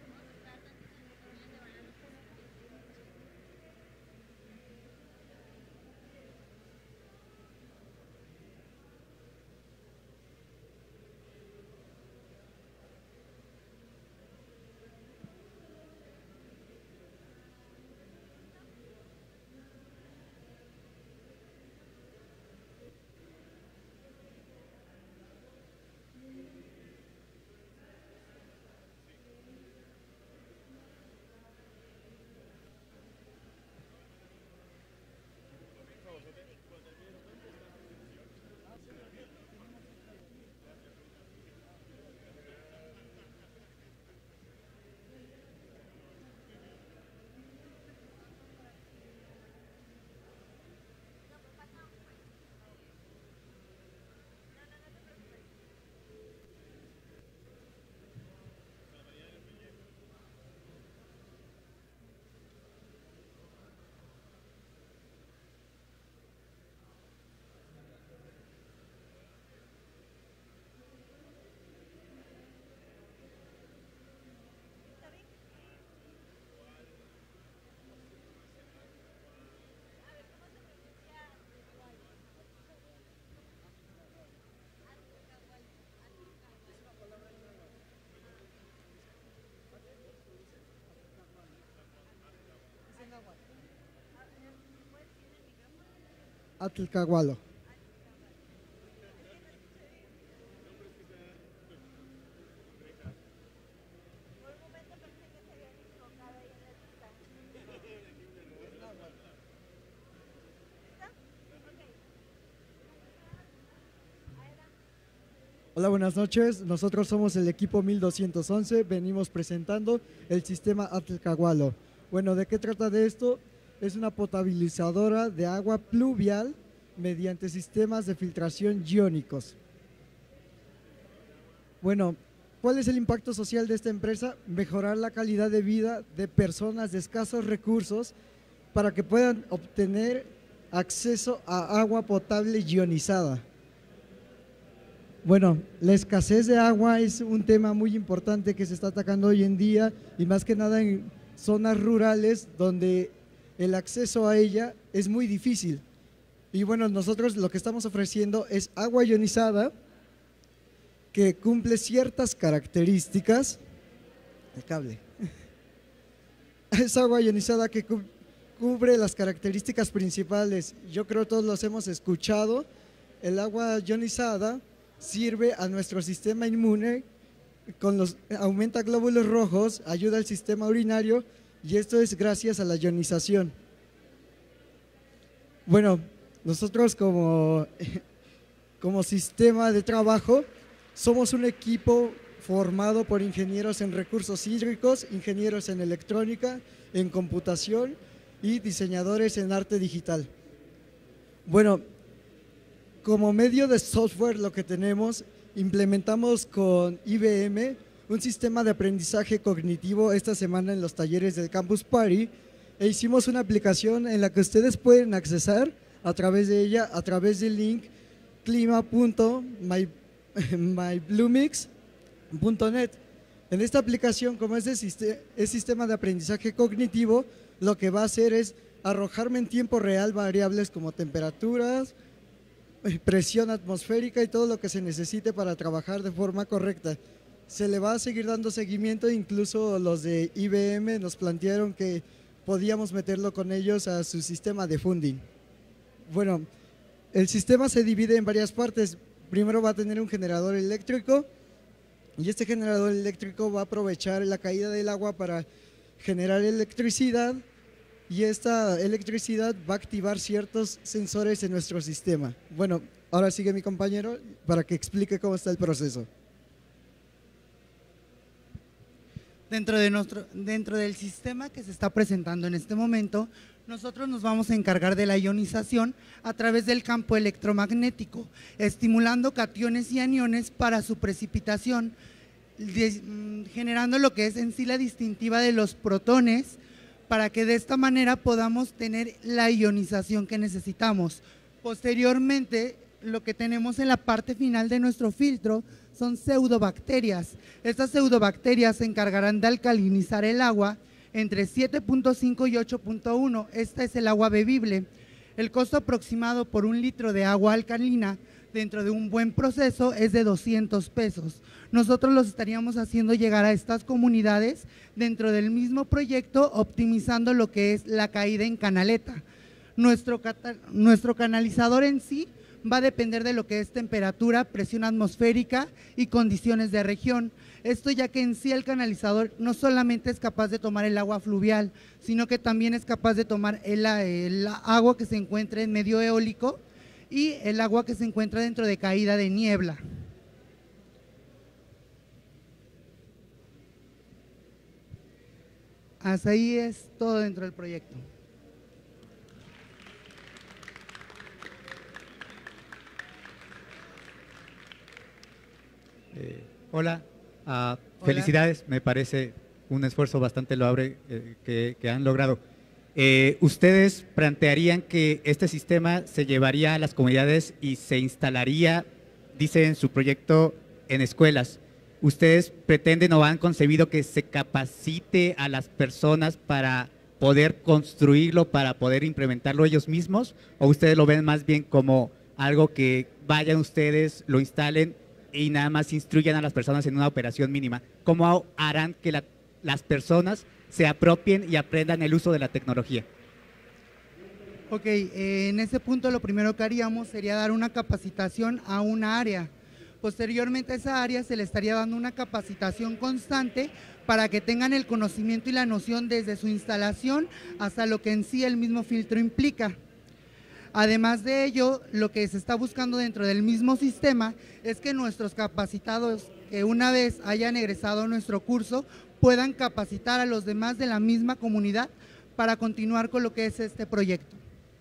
Atlcahualo. Hola, buenas noches. Nosotros somos el equipo 1211. Venimos presentando el sistema Atlcahualo. Bueno, ¿de qué trata de esto? Es una potabilizadora de agua pluvial mediante sistemas de filtración iónicos. Bueno, ¿cuál es el impacto social de esta empresa? Mejorar la calidad de vida de personas de escasos recursos para que puedan obtener acceso a agua potable ionizada. Bueno, la escasez de agua es un tema muy importante que se está atacando hoy en día y más que nada en zonas rurales donde el acceso a ella es muy difícil. Y bueno, nosotros lo que estamos ofreciendo es agua ionizada que cumple ciertas características. El cable. Es agua ionizada que cubre las características principales. Yo creo que todos los hemos escuchado. El agua ionizada sirve a nuestro sistema inmune, aumenta glóbulos rojos, ayuda al sistema urinario y esto es gracias a la ionización. Bueno, nosotros como sistema de trabajo somos un equipo formado por ingenieros en recursos hídricos, ingenieros en electrónica, en computación y diseñadores en arte digital. Bueno, como medio de software lo que tenemos, implementamos con IBM un sistema de aprendizaje cognitivo esta semana en los talleres del Campus Party e hicimos una aplicación en la que ustedes pueden accesar a través de ella, a través del link clima.mybluemix.net. En esta aplicación, como es sistema de aprendizaje cognitivo, lo que va a hacer es arrojarme en tiempo real variables como temperaturas, presión atmosférica y todo lo que se necesite para trabajar de forma correcta. Se le va a seguir dando seguimiento, incluso los de IBM nos plantearon que podíamos meterlo con ellos a su sistema de funding. Bueno, el sistema se divide en varias partes. Primero va a tener un generador eléctrico y este generador eléctrico va a aprovechar la caída del agua para generar electricidad y esta electricidad va a activar ciertos sensores en nuestro sistema. Bueno, ahora sigue mi compañero para que explique cómo está el proceso. Dentro del sistema que se está presentando en este momento, nosotros nos vamos a encargar de la ionización a través del campo electromagnético, estimulando cationes y aniones para su precipitación, generando lo que es en sí la distintiva de los protones, para que de esta manera podamos tener la ionización que necesitamos. Posteriormente, lo que tenemos en la parte final de nuestro filtro son pseudobacterias. Estas pseudobacterias se encargarán de alcalinizar el agua entre 7.5 y 8.1. Esta es el agua bebible. El costo aproximado por un litro de agua alcalina dentro de un buen proceso es de 200 pesos. Nosotros los estaríamos haciendo llegar a estas comunidades dentro del mismo proyecto, optimizando lo que es la caída en canaleta. Nuestro canalizador en sí va a depender de lo que es temperatura, presión atmosférica y condiciones de región. Esto ya que en sí el canalizador no solamente es capaz de tomar el agua fluvial, sino que también es capaz de tomar el agua que se encuentra en medio eólico y el agua que se encuentra dentro de caída de niebla. Hasta ahí es todo dentro del proyecto. Hola, felicidades, me parece un esfuerzo bastante loable que han logrado. ¿Ustedes plantearían que este sistema se llevaría a las comunidades y se instalaría, dice en su proyecto, en escuelas? ¿Ustedes pretenden o han concebido que se capacite a las personas para poder construirlo, para poder implementarlo ellos mismos? ¿O ustedes lo ven más bien como algo que vayan ustedes, lo instalen y nada más instruyan a las personas en una operación mínima? ¿Cómo harán que las personas se apropien y aprendan el uso de la tecnología? Ok, en ese punto lo primero que haríamos sería dar una capacitación a una área. Posteriormente a esa área se le estaría dando una capacitación constante para que tengan el conocimiento y la noción desde su instalación hasta lo que en sí el mismo filtro implica. Además de ello, lo que se está buscando dentro del mismo sistema es que nuestros capacitados, que una vez hayan egresado nuestro curso, puedan capacitar a los demás de la misma comunidad para continuar con lo que es este proyecto.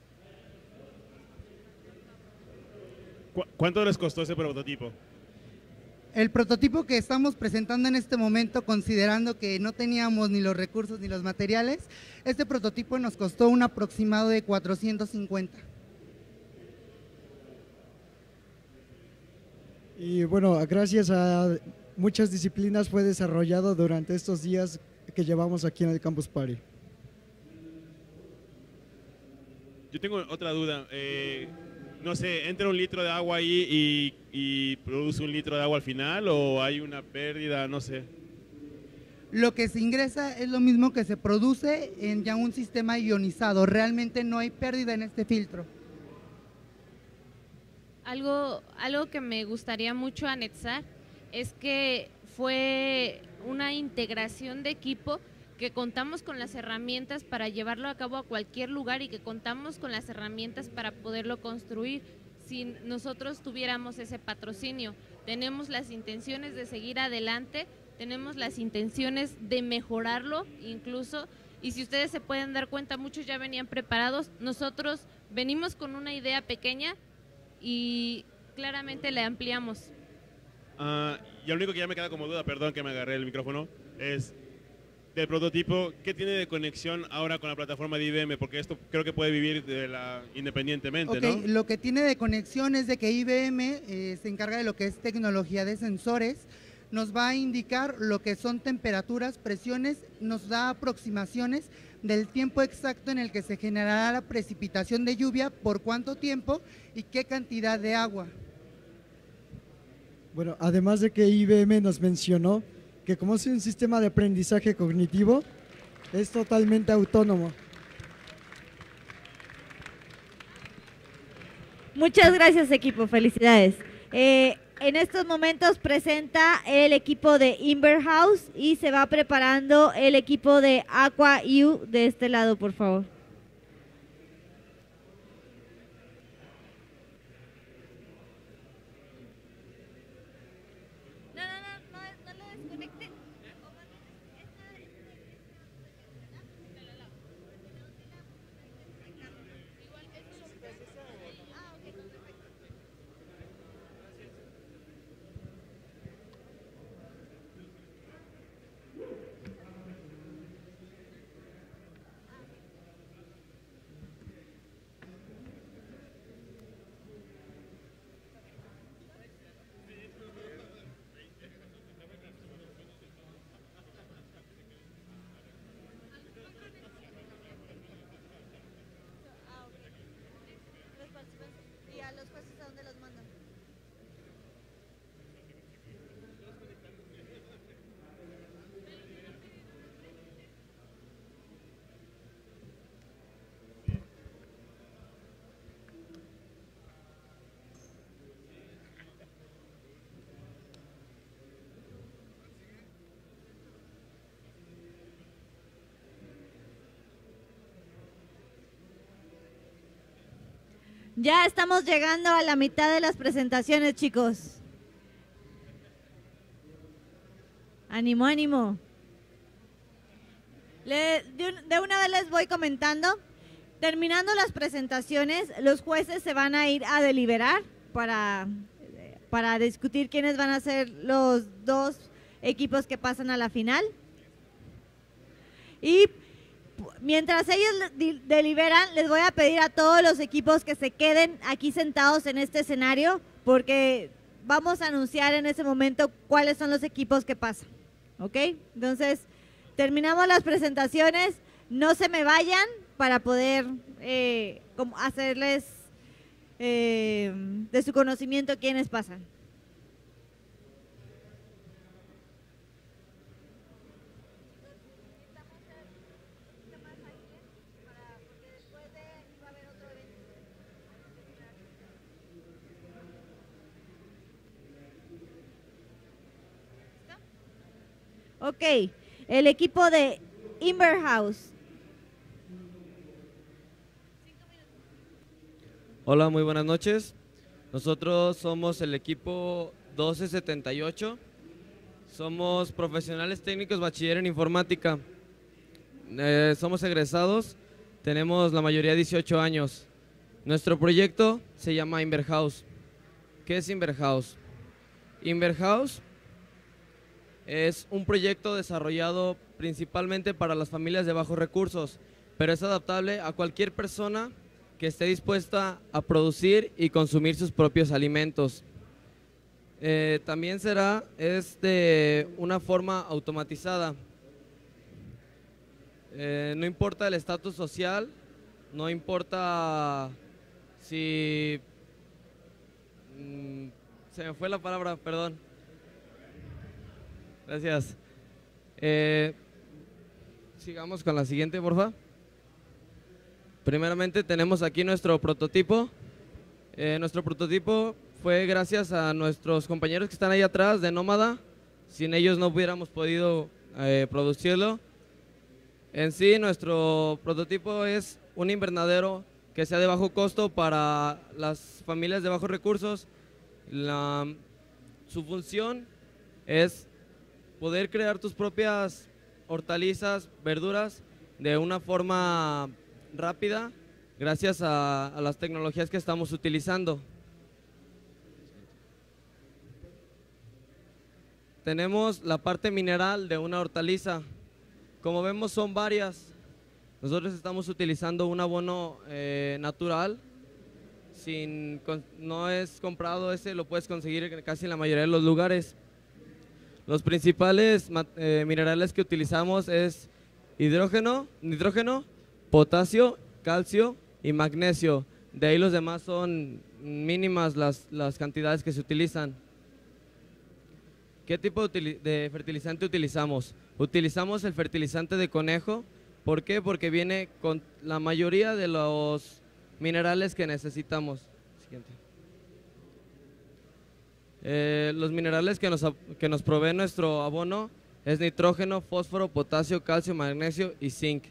¿Cuánto les costó ese prototipo? El prototipo que estamos presentando en este momento, considerando que no teníamos ni los recursos ni los materiales, este prototipo nos costó un aproximado de 450. Y bueno, gracias a muchas disciplinas fue desarrollado durante estos días que llevamos aquí en el Campus Party. Yo tengo otra duda. No sé, ¿entra un litro de agua ahí y produce un litro de agua al final o hay una pérdida? No sé. Lo que se ingresa es lo mismo que se produce en ya un sistema ionizado. Realmente no hay pérdida en este filtro. algo que me gustaría mucho anexar es que fue una integración de equipo, que contamos con las herramientas para llevarlo a cabo a cualquier lugar y que contamos con las herramientas para poderlo construir. Si nosotros tuviéramos ese patrocinio, tenemos las intenciones de seguir adelante, tenemos las intenciones de mejorarlo incluso, y si ustedes se pueden dar cuenta, muchos ya venían preparados. Nosotros venimos con una idea pequeña y claramente la ampliamos. Y lo único que ya me queda como duda, perdón que me agarré el micrófono, es del prototipo, ¿qué tiene de conexión ahora con la plataforma de IBM? Porque esto creo que puede vivir independientemente, Okay, ¿no? lo que tiene de conexión es de que IBM se encarga de lo que es tecnología de sensores, nos va a indicar lo que son temperaturas, presiones, nos da aproximaciones del tiempo exacto en el que se generará la precipitación de lluvia, por cuánto tiempo y qué cantidad de agua. Bueno, además de que IBM nos mencionó que como es un sistema de aprendizaje cognitivo, es totalmente autónomo. Muchas gracias, equipo, felicidades. En estos momentos presenta el equipo de Inverhouse y se va preparando el equipo de Aqua U de este lado, por favor. ¿Y a los jueces a dónde los mandan? Ya estamos llegando a la mitad de las presentaciones, chicos. Ánimo, ánimo. De una vez les voy comentando. Terminando las presentaciones, los jueces se van a ir a deliberar para discutir quiénes van a ser los dos equipos que pasan a la final. Y mientras ellos deliberan, les voy a pedir a todos los equipos que se queden aquí sentados en este escenario, porque vamos a anunciar en ese momento cuáles son los equipos que pasan. ¿Ok? Entonces, terminamos las presentaciones, no se me vayan para poder hacerles de su conocimiento quiénes pasan. Ok, el equipo de Inverhouse. Hola, muy buenas noches. Nosotros somos el equipo 1278. Somos profesionales técnicos bachiller en informática. Somos egresados, tenemos la mayoría 18 años. Nuestro proyecto se llama Inverhouse. ¿Qué es Inverhouse? Inverhouse es un proyecto desarrollado principalmente para las familias de bajos recursos, pero es adaptable a cualquier persona que esté dispuesta a producir y consumir sus propios alimentos. También es de una forma automatizada. No importa el estatus social, no importa si... se me fue la palabra, perdón. Gracias. Sigamos con la siguiente, porfa. Primeramente tenemos aquí nuestro prototipo. Nuestro prototipo fue gracias a nuestros compañeros que están ahí atrás de Nómada. Sin ellos no hubiéramos podido producirlo. En sí, nuestro prototipo es un invernadero que sea de bajo costo para las familias de bajos recursos. Su función es poder crear tus propias hortalizas, verduras de una forma rápida gracias a las tecnologías que estamos utilizando. Tenemos la parte mineral de una hortaliza. Como vemos, son varias. Nosotros estamos utilizando un abono natural. No es comprado, ese lo puedes conseguir casi en la mayoría de los lugares. Los principales minerales que utilizamos es nitrógeno, potasio, calcio y magnesio. De ahí los demás son mínimas las cantidades que se utilizan. ¿Qué tipo de fertilizante utilizamos? Utilizamos el fertilizante de conejo. ¿Por qué? Porque viene con la mayoría de los minerales que necesitamos. Siguiente. Los minerales que nos provee nuestro abono es nitrógeno, fósforo, potasio, calcio, magnesio y zinc.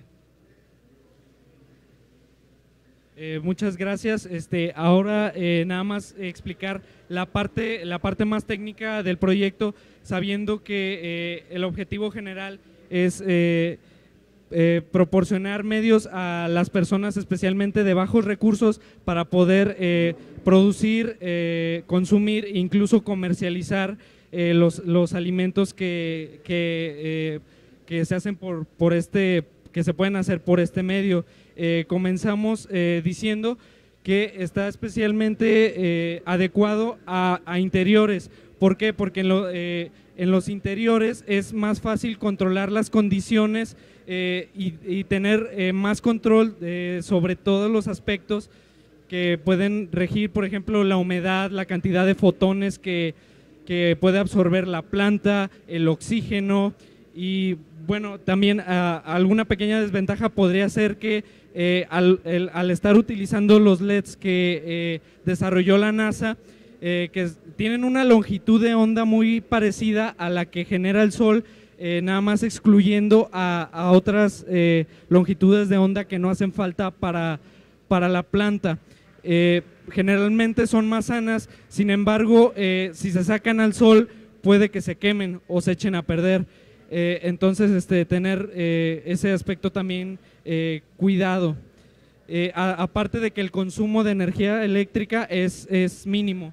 Muchas gracias. Ahora nada más explicar la parte más técnica del proyecto, sabiendo que el objetivo general es proporcionar medios a las personas especialmente de bajos recursos para poder producir, consumir e incluso comercializar los alimentos que se hacen que se pueden hacer por este medio. Comenzamos diciendo que está especialmente adecuado a interiores. ¿Por qué? Porque en los interiores es más fácil controlar las condiciones y tener más control sobre todos los aspectos que pueden regir, por ejemplo, la humedad, la cantidad de fotones que puede absorber la planta, el oxígeno. Y bueno, también alguna pequeña desventaja podría ser que al estar utilizando los LEDs que desarrolló la NASA, que tienen una longitud de onda muy parecida a la que genera el Sol, nada más excluyendo a otras longitudes de onda que no hacen falta para la planta. Generalmente son más sanas, sin embargo, si se sacan al Sol puede que se quemen o se echen a perder. Entonces tener ese aspecto también cuidado. Aparte de que el consumo de energía eléctrica es mínimo.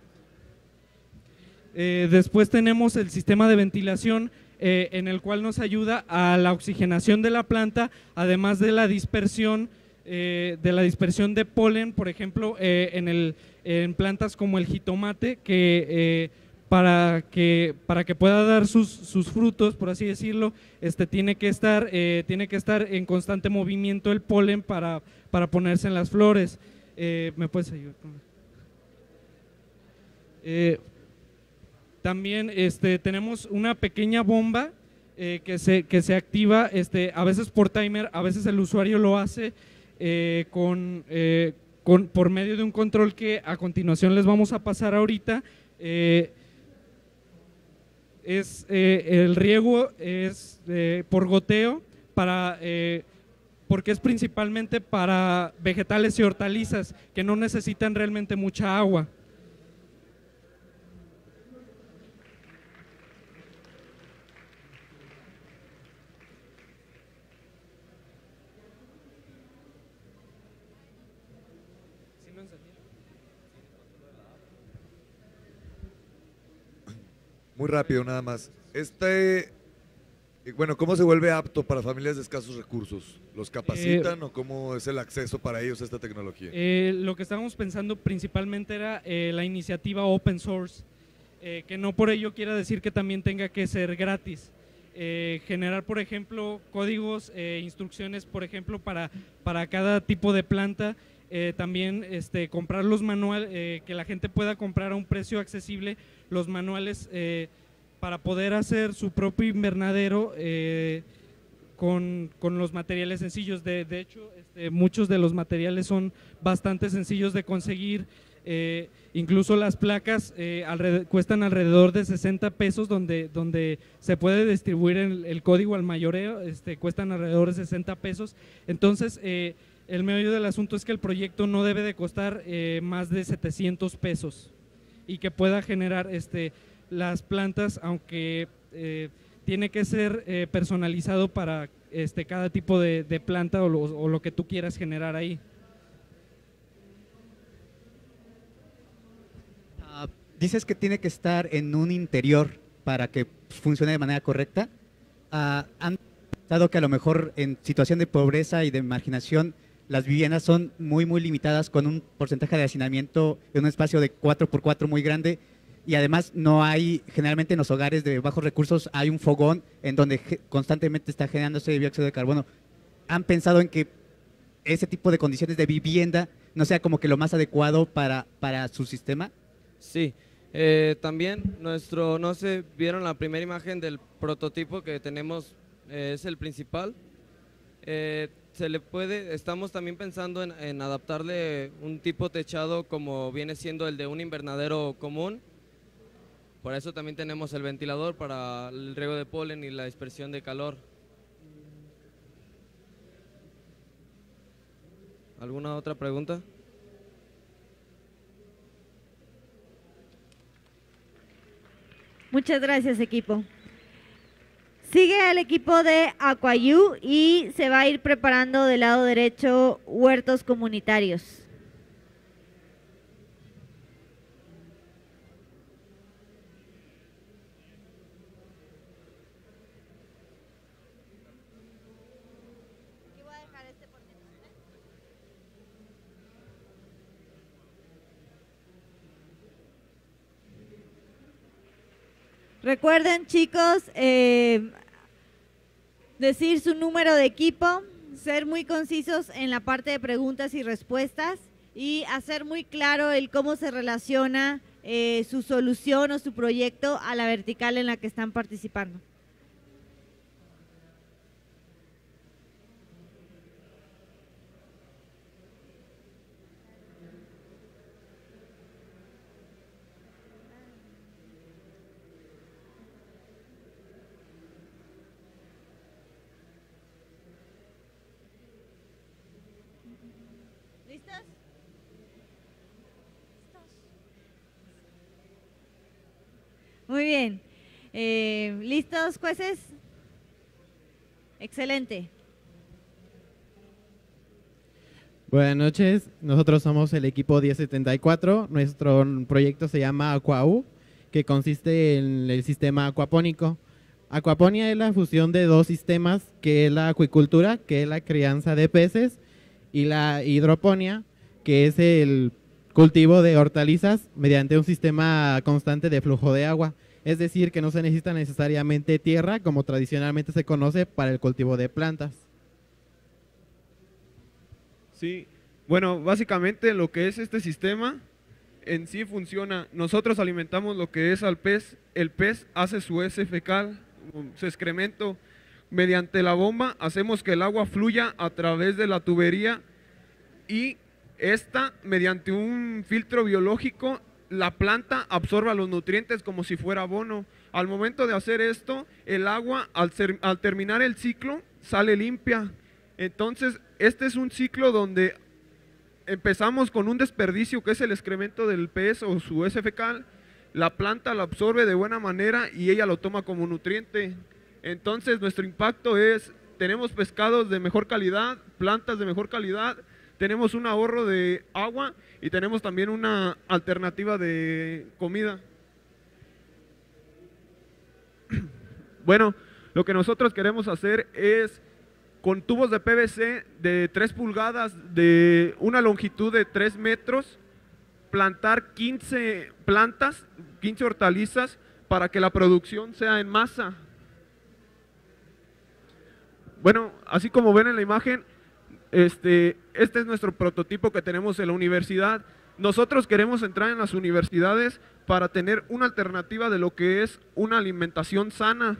Después tenemos el sistema de ventilación, en el cual nos ayuda a la oxigenación de la planta, además de la dispersión de polen, por ejemplo, en plantas como el jitomate, que para que pueda dar sus frutos, por así decirlo, tiene que estar en constante movimiento el polen para ponerse en las flores. ¿Me puedes ayudar con eso? También tenemos una pequeña bomba que se activa a veces por timer, a veces el usuario lo hace por medio de un control que a continuación les vamos a pasar ahorita. El riego es por goteo porque es principalmente para vegetales y hortalizas que no necesitan realmente mucha agua. Muy rápido nada más. Bueno, ¿cómo se vuelve apto para familias de escasos recursos? ¿Los capacitan o cómo es el acceso para ellos a esta tecnología? Lo que estábamos pensando principalmente era la iniciativa open source, que no por ello quiera decir que también tenga que ser gratis. Generar, por ejemplo, códigos, instrucciones, por ejemplo, para cada tipo de planta. También comprar los manuales, que la gente pueda comprar a un precio accesible los manuales para poder hacer su propio invernadero con los materiales sencillos. De hecho, muchos de los materiales son bastante sencillos de conseguir. Incluso las placas cuestan alrededor de 60 pesos, donde se puede distribuir el código al mayoreo, cuestan alrededor de 60 pesos. Entonces, el meollo del asunto es que el proyecto no debe de costar más de 700 pesos y que pueda generar las plantas, aunque tiene que ser personalizado para cada tipo de planta o lo que tú quieras generar ahí. Dices que tiene que estar en un interior para que funcione de manera correcta. ¿Han pensado que a lo mejor en situación de pobreza y de marginación las viviendas son muy limitadas, con un porcentaje de hacinamiento en un espacio de 4x4 muy grande, y además no hay, generalmente en los hogares de bajos recursos hay un fogón en donde constantemente está generándose dióxido de carbono? ¿Han pensado en que ese tipo de condiciones de vivienda no sea como que lo más adecuado para su sistema? Sí, también no sé, vieron la primera imagen del prototipo que tenemos, es el principal. Estamos también pensando en adaptarle un tipo techado como viene siendo el de un invernadero común. Por eso también tenemos el ventilador para el riego de polen y la dispersión de calor. ¿Alguna otra pregunta? Muchas gracias, equipo. Sigue el equipo de Aquayu y se va a ir preparando del lado derecho huertos comunitarios. Recuerden, chicos, decir su número de equipo, ser muy concisos en la parte de preguntas y respuestas y hacer muy claro el cómo se relaciona su solución o su proyecto a la vertical en la que están participando. ¿Listos? Muy bien. ¿Listos, jueces? Excelente. Buenas noches, nosotros somos el equipo 1074, nuestro proyecto se llama Aquau, que consiste en el sistema acuapónico. Acuaponía es la fusión de dos sistemas, que es la acuicultura, que es la crianza de peces, y la hidroponía, que es el cultivo de hortalizas mediante un sistema constante de flujo de agua. Es decir, que no se necesita necesariamente tierra, como tradicionalmente se conoce, para el cultivo de plantas. Sí, bueno, básicamente lo que es este sistema en sí funciona. Nosotros alimentamos lo que es al pez, el pez hace su heces fecal, su excremento. Mediante la bomba hacemos que el agua fluya a través de la tubería y esta, mediante un filtro biológico, la planta absorba los nutrientes como si fuera abono. Al momento de hacer esto, el agua al terminar el ciclo sale limpia. Entonces, este es un ciclo donde empezamos con un desperdicio que es el excremento del pez o su heces fecal. La planta lo absorbe de buena manera y ella lo toma como nutriente. Entonces, nuestro impacto es, tenemos pescados de mejor calidad, plantas de mejor calidad, tenemos un ahorro de agua y tenemos también una alternativa de comida. Bueno, lo que nosotros queremos hacer es, con tubos de PVC de 3 pulgadas, de una longitud de 3 metros, plantar 15 plantas, 15 hortalizas, para que la producción sea en masa. Bueno, así como ven en la imagen, este es nuestro prototipo que tenemos en la universidad. Nosotros queremos entrar en las universidades para tener una alternativa de lo que es una alimentación sana.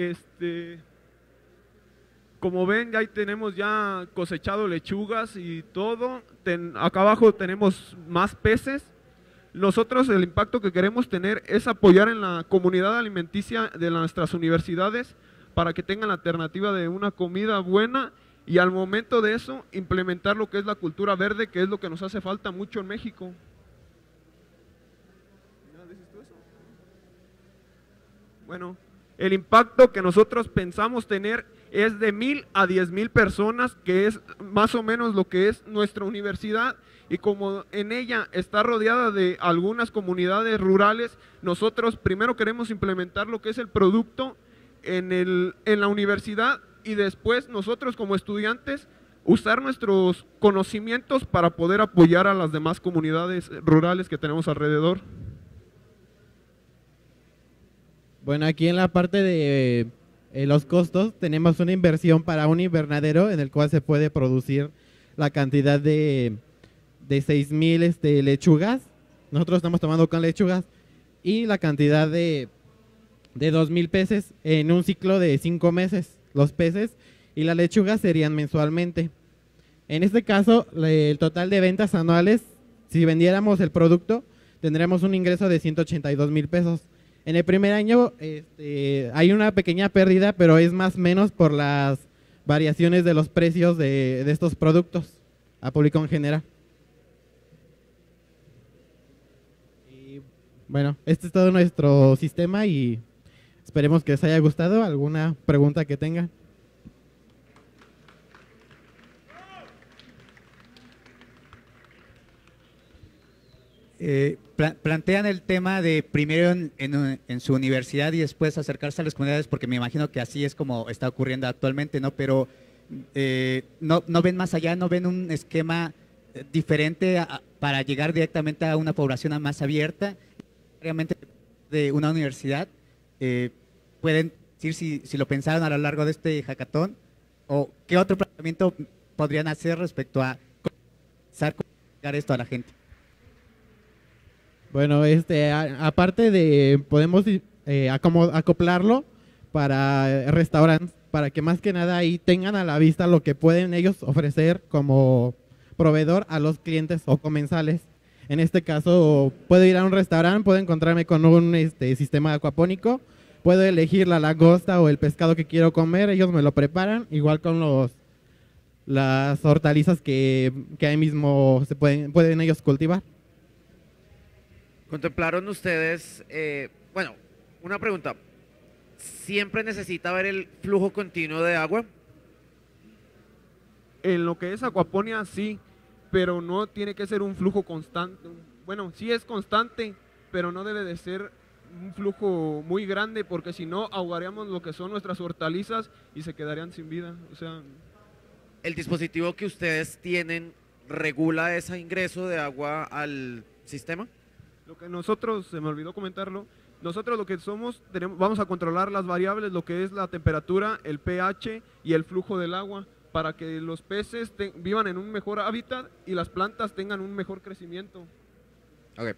Como ven, ahí tenemos cosechado lechugas y todo. Acá abajo tenemos más peces Nosotros el impacto que queremos tener es apoyar en la comunidad alimenticia de nuestras universidades para que tengan la alternativa de una comida buena y al momento de eso implementar lo que es la cultura verde, que es lo que nos hace falta mucho en México. Bueno, el impacto que nosotros pensamos tener es de 1,000 a 10,000 personas, que es más o menos lo que es nuestra universidad, y como en ella está rodeada de algunas comunidades rurales, nosotros primero queremos implementar lo que es el producto en la universidad y después nosotros como estudiantes usar nuestros conocimientos para poder apoyar a las demás comunidades rurales que tenemos alrededor. Bueno, aquí en la parte de los costos tenemos una inversión para un invernadero en el cual se puede producir la cantidad de 6,000 lechugas. Nosotros estamos tomando con lechugas y la cantidad de 2,000 peces en un ciclo de 5 meses. Los peces y la lechuga serían mensualmente. En este caso, el total de ventas anuales, si vendiéramos el producto, tendríamos un ingreso de 182,000 pesos. En el primer año hay una pequeña pérdida, pero es más o menos por las variaciones de los precios de estos productos a público en general. Y bueno, este es todo nuestro sistema y esperemos que les haya gustado. ¿Alguna pregunta que tengan? Plantean el tema de primero en su universidad y después acercarse a las comunidades, porque me imagino que así es como está ocurriendo actualmente, ¿no? Pero no ven más allá, no ven un esquema diferente para llegar directamente a una población más abierta, realmente de una universidad. Pueden decir si lo pensaron a lo largo de este hackathon, o qué otro planteamiento podrían hacer respecto a cómo llegar esto a la gente. Bueno, aparte de, podemos acoplarlo para restaurantes, para que más que nada ahí tengan a la vista lo que pueden ellos ofrecer como proveedor a los clientes o comensales. En este caso, puedo ir a un restaurante, puedo encontrarme con un sistema acuapónico, puedo elegir la langosta o el pescado que quiero comer, ellos me lo preparan, igual con las hortalizas que ahí mismo pueden ellos cultivar. ¿Contemplaron ustedes, bueno, una pregunta, ¿siempre necesita haber el flujo continuo de agua? En lo que es acuaponía sí, pero no tiene que ser un flujo constante. Bueno, sí es constante, pero no debe de ser un flujo muy grande, porque si no ahogaríamos lo que son nuestras hortalizas y se quedarían sin vida. O sea, ¿el dispositivo que ustedes tienen regula ese ingreso de agua al sistema? Lo que nosotros, se me olvidó comentarlo, nosotros lo que somos, vamos a controlar las variables, lo que es la temperatura, el pH y el flujo del agua, para que los peces vivan en un mejor hábitat y las plantas tengan un mejor crecimiento. Okay.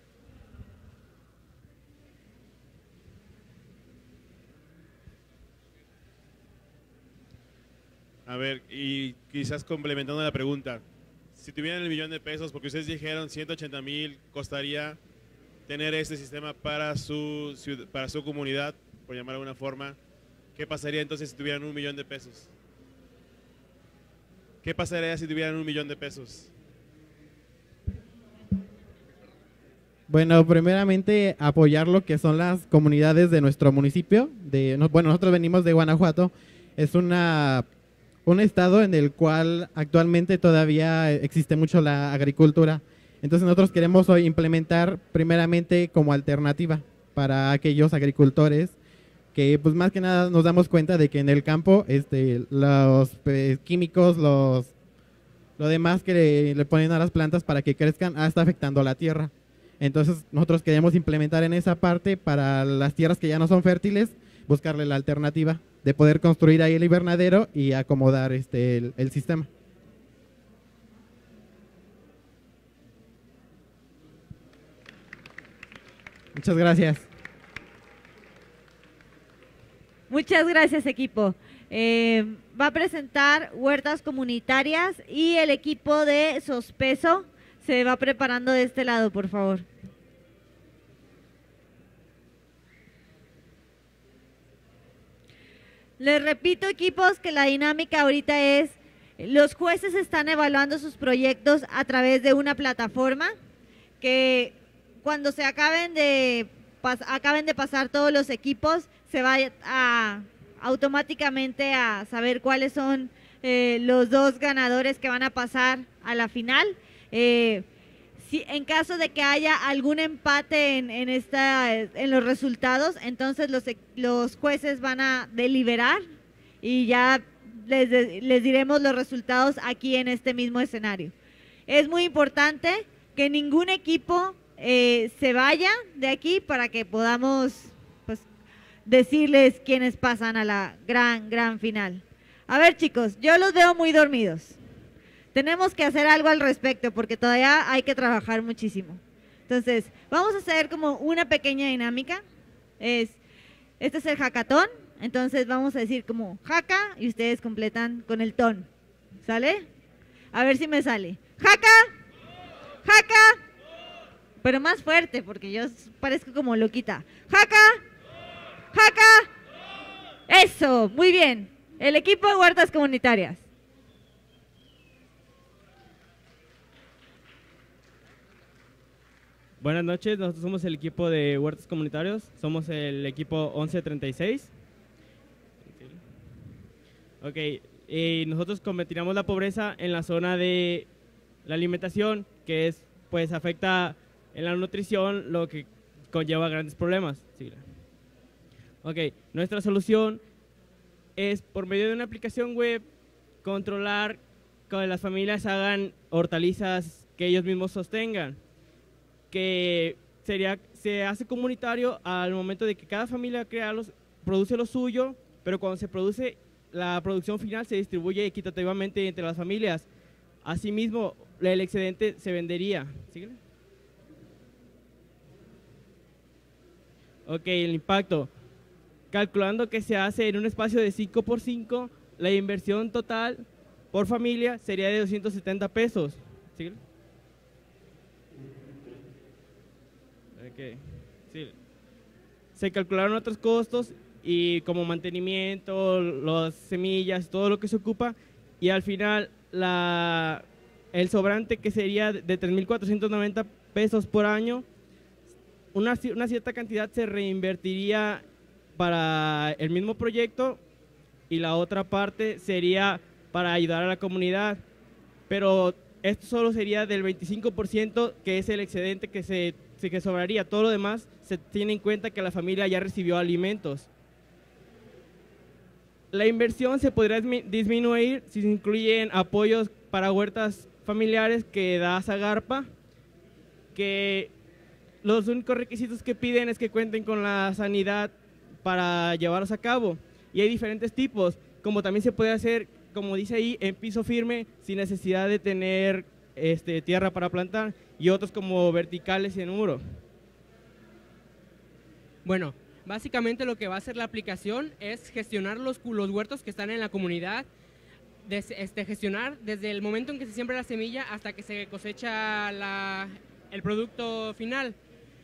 A ver, y quizás complementando la pregunta, si tuvieran el millón de pesos, porque ustedes dijeron 180,000 costaría tener este sistema para su comunidad, por llamar de alguna forma, ¿qué pasaría entonces si tuvieran 1,000,000 de pesos? ¿Qué pasaría si tuvieran 1,000,000 de pesos? Bueno, primeramente apoyar lo que son las comunidades de nuestro municipio. Bueno, nosotros venimos de Guanajuato, es un estado en el cual actualmente todavía existe mucho la agricultura. Entonces nosotros queremos hoy implementar primeramente como alternativa para aquellos agricultores que pues más que nada nos damos cuenta de que en el campo los químicos, lo demás que le ponen a las plantas para que crezcan está afectando a la tierra. Entonces nosotros queremos implementar en esa parte para las tierras que ya no son fértiles, buscarle la alternativa de poder construir ahí el invernadero y acomodar el sistema. Muchas gracias. Muchas gracias, equipo. Va a presentar huertas comunitarias y el equipo de Sospeso se va preparando de este lado, por favor. Les repito, equipos, que la dinámica ahorita es, los jueces están evaluando sus proyectos a través de una plataforma que cuando se acaben de pasar todos los equipos, se va automáticamente a saber cuáles son los dos ganadores que van a pasar a la final. Si en caso de que haya algún empate en los resultados, entonces los jueces van a deliberar y ya les diremos los resultados aquí en este mismo escenario. Es muy importante que ningún equipo se vaya de aquí para que podamos pues, decirles quiénes pasan a la gran final. A ver, chicos, yo los veo muy dormidos. Tenemos que hacer algo al respecto porque todavía hay que trabajar muchísimo. Entonces, vamos a hacer como una pequeña dinámica. Este es el hackathon, entonces vamos a decir como jaca y ustedes completan con el ton. ¿Sale? A ver si me sale. ¡Jaca! ¡Jaca! Pero más fuerte porque yo parezco como loquita. ¡Jaca! ¡Jaca! Eso, muy bien. El equipo de huertas comunitarias. Buenas noches, nosotros somos el equipo de huertos comunitarios, somos el equipo 1136. Ok, y nosotros combatiremos la pobreza en la zona de la alimentación, que es, pues afecta en la nutrición, lo que conlleva grandes problemas. Sí. Ok, nuestra solución es por medio de una aplicación web controlar que las familias hagan hortalizas que ellos mismos sostengan, que se hace comunitario al momento de que cada familia produce lo suyo, pero cuando se produce, la producción final se distribuye equitativamente entre las familias. Asimismo, el excedente se vendería. ¿Sí? Ok, el impacto. Calculando que se hace en un espacio de 5x5, la inversión total por familia sería de 270 pesos. ¿Sí? Okay. Sí. Se calcularon otros costos y como mantenimiento, las semillas, todo lo que se ocupa, y al final el sobrante, que sería de 3.490 pesos por año, una cierta cantidad se reinvertiría para el mismo proyecto y la otra parte sería para ayudar a la comunidad, pero esto solo sería del 25%, que es el excedente que sobraría. Todo lo demás se tiene en cuenta que la familia ya recibió alimentos. La inversión se podrá disminuir si se incluyen apoyos para huertas familiares que da Zagarpa, que los únicos requisitos que piden es que cuenten con la sanidad para llevarlos a cabo. Y hay diferentes tipos, como también se puede hacer, como dice ahí, en piso firme, sin necesidad de tener tierra para plantar, y otros como verticales y en muro. Bueno, básicamente lo que va a hacer la aplicación es gestionar los huertos que están en la comunidad, gestionar desde el momento en que se siembra la semilla hasta que se cosecha el producto final.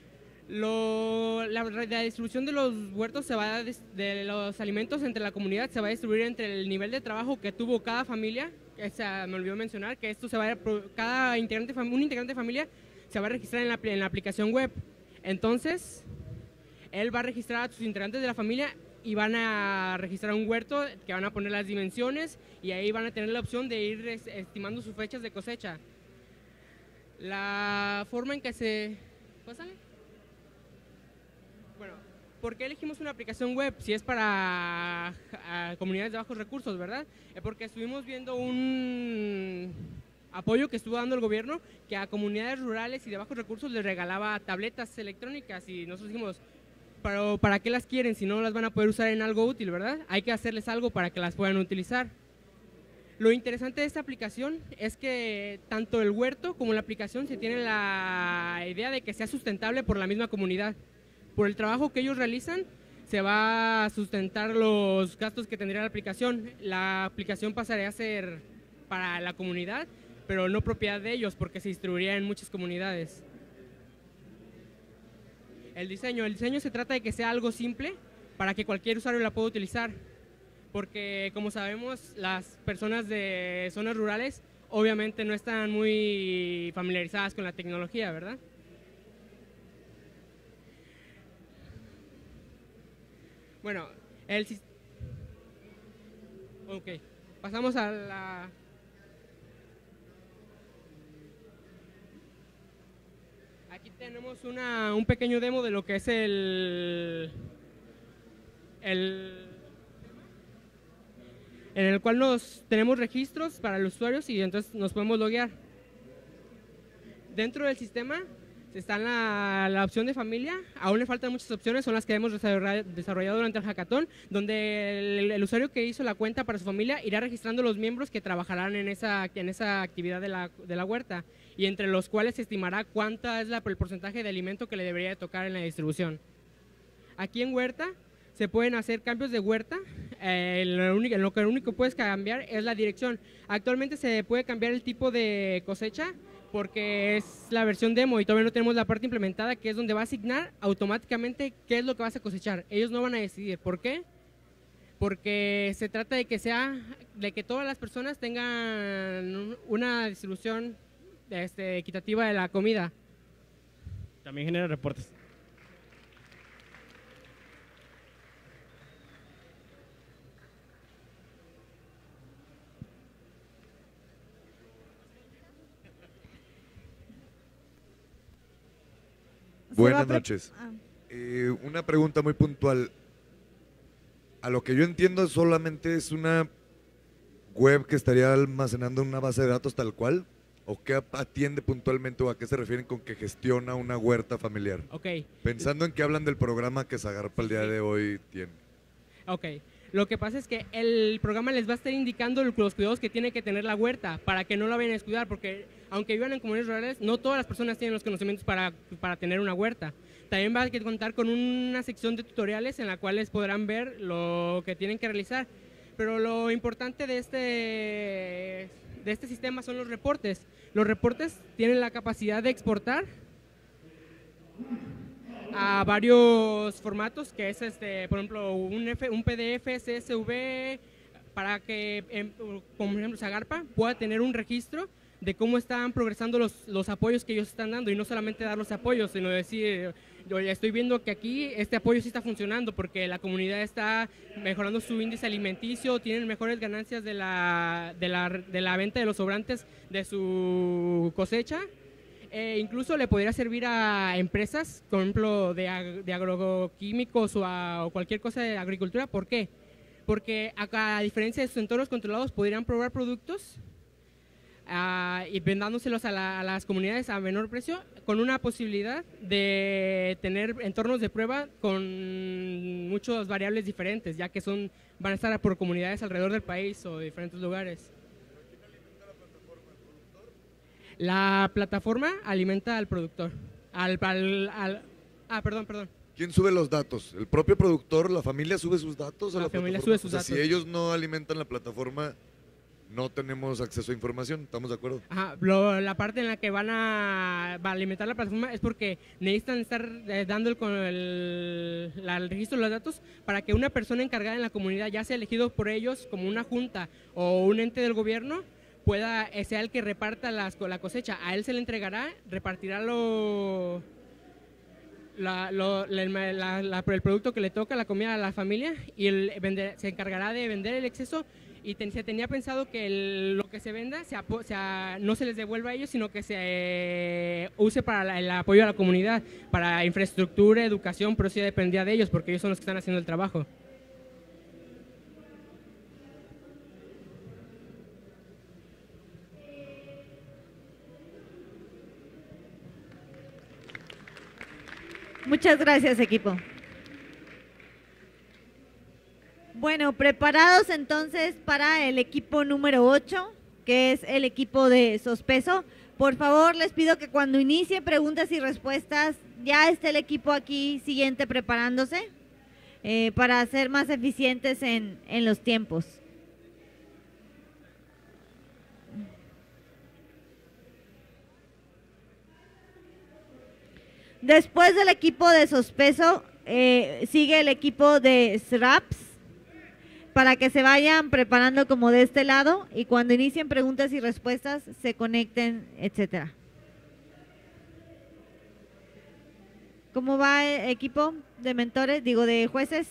La distribución de los huertos de los alimentos entre la comunidad se va a distribuir entre el nivel de trabajo que tuvo cada familia. Me olvidó mencionar que esto un integrante de familia se va a registrar en la aplicación web. Entonces, él va a registrar a sus integrantes de la familia y van a registrar un huerto que van a poner las dimensiones, y ahí van a tener la opción de ir estimando sus fechas de cosecha. La forma en que se... ¿Pásale? Bueno, ¿por qué elegimos una aplicación web si es para comunidades de bajos recursos, verdad? Porque estuvimos viendo un apoyo que estuvo dando el gobierno, que a comunidades rurales y de bajos recursos les regalaba tabletas electrónicas, y nosotros dijimos, pero ¿para qué las quieren si no las van a poder usar en algo útil, verdad? Hay que hacerles algo para que las puedan utilizar. Lo interesante de esta aplicación es que tanto el huerto como la aplicación se tiene la idea de que sea sustentable por la misma comunidad. Por el trabajo que ellos realizan, se va a sustentar los gastos que tendría la aplicación. La aplicación pasaría a ser para la comunidad, pero no propiedad de ellos, porque se distribuiría en muchas comunidades. El diseño se trata de que sea algo simple para que cualquier usuario la pueda utilizar. porque como sabemos, las personas de zonas rurales obviamente no están muy familiarizadas con la tecnología, ¿verdad? Bueno, ok, pasamos a la... Aquí tenemos un pequeño demo de lo que es en el cual tenemos registros para los usuarios y entonces nos podemos loguear. Dentro del sistema está la opción de familia, aún le faltan muchas opciones, son las que hemos desarrollado durante el hackathon, donde el usuario que hizo la cuenta para su familia irá registrando los miembros que trabajarán en esa actividad de la huerta, y entre los cuales se estimará cuánta es el porcentaje de alimento que le debería de tocar en la distribución. Aquí en huerta se pueden hacer cambios de huerta, lo único que puedes cambiar es la dirección. Actualmente se puede cambiar el tipo de cosecha porque es la versión demo y todavía no tenemos la parte implementada, que es donde va a asignar automáticamente qué es lo que vas a cosechar. Ellos no van a decidir. ¿Por qué? Porque se trata de que todas las personas tengan una distribución equitativa de la comida. También genera reportes. Buenas noches. Una pregunta muy puntual. A lo que yo entiendo solamente es una web que estaría almacenando una base de datos tal cual, o qué atiende puntualmente o a qué se refieren con que gestiona una huerta familiar. Ok. Pensando en que hablan del programa que Zagarpa el día de hoy tiene. Ok. Lo que pasa es que el programa les va a estar indicando los cuidados que tiene que tener la huerta para que no la vayan a descuidar, porque aunque vivan en comunidades rurales, no todas las personas tienen los conocimientos para tener una huerta. También va a contar con una sección de tutoriales en la cual les podrán ver lo que tienen que realizar. Pero lo importante de este sistema son los reportes. Los reportes tienen la capacidad de exportar a varios formatos, que es por ejemplo un PDF, CSV, para que, como por ejemplo Zagarpa, pueda tener un registro de cómo están progresando los apoyos que ellos están dando, y no solamente dar los apoyos, sino decir, yo ya estoy viendo que aquí este apoyo sí está funcionando porque la comunidad está mejorando su índice alimenticio, tienen mejores ganancias de la venta de los sobrantes de su cosecha. Incluso le podría servir a empresas, por ejemplo, de agroquímicos o cualquier cosa de agricultura. ¿Por qué? Porque a diferencia de sus entornos controlados, podrían probar productos y vendándoselos a las comunidades a menor precio, con una posibilidad de tener entornos de prueba con muchas variables diferentes, ya que van a estar por comunidades alrededor del país o de diferentes lugares. La plataforma alimenta al productor. Perdón. ¿Quién sube los datos? ¿El propio productor? ¿La familia sube sus datos? La familia sube sus datos. Si ellos no alimentan la plataforma, no tenemos acceso a información, ¿estamos de acuerdo? Ajá, la parte en la que van a alimentar la plataforma es porque necesitan estar dando el registro de los datos para que una persona encargada en la comunidad, ya sea elegido por ellos como una junta o un ente del gobierno, sea el que reparta la cosecha. A él se le entregará, repartirá el producto que le toca, la comida a la familia, y se encargará de vender el exceso. Y se tenía pensado que lo que se venda no se les devuelva a ellos, sino que se use para el apoyo a la comunidad, para infraestructura, educación, pero sí dependía de ellos porque ellos son los que están haciendo el trabajo. Muchas gracias, equipo. Bueno, preparados entonces para el equipo número 8, que es el equipo de Sospeso. Por favor, les pido que cuando inicie preguntas y respuestas, ya esté el equipo aquí siguiente preparándose para ser más eficientes en los tiempos. Después del equipo de Sospeso, sigue el equipo de SRAPS. para que se vayan preparando como de este lado y cuando inicien preguntas y respuestas se conecten, etcétera. ¿Cómo va el equipo de mentores, digo de jueces?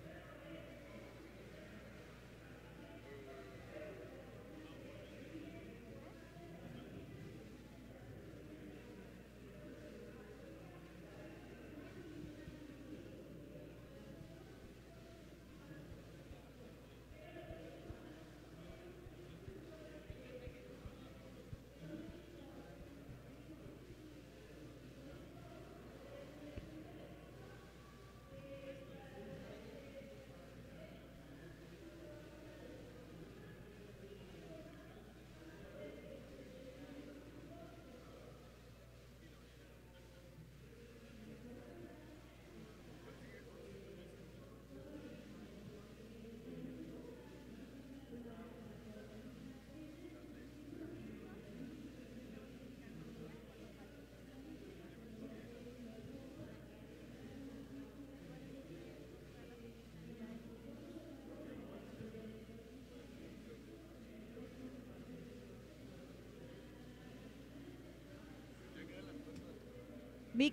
Vic.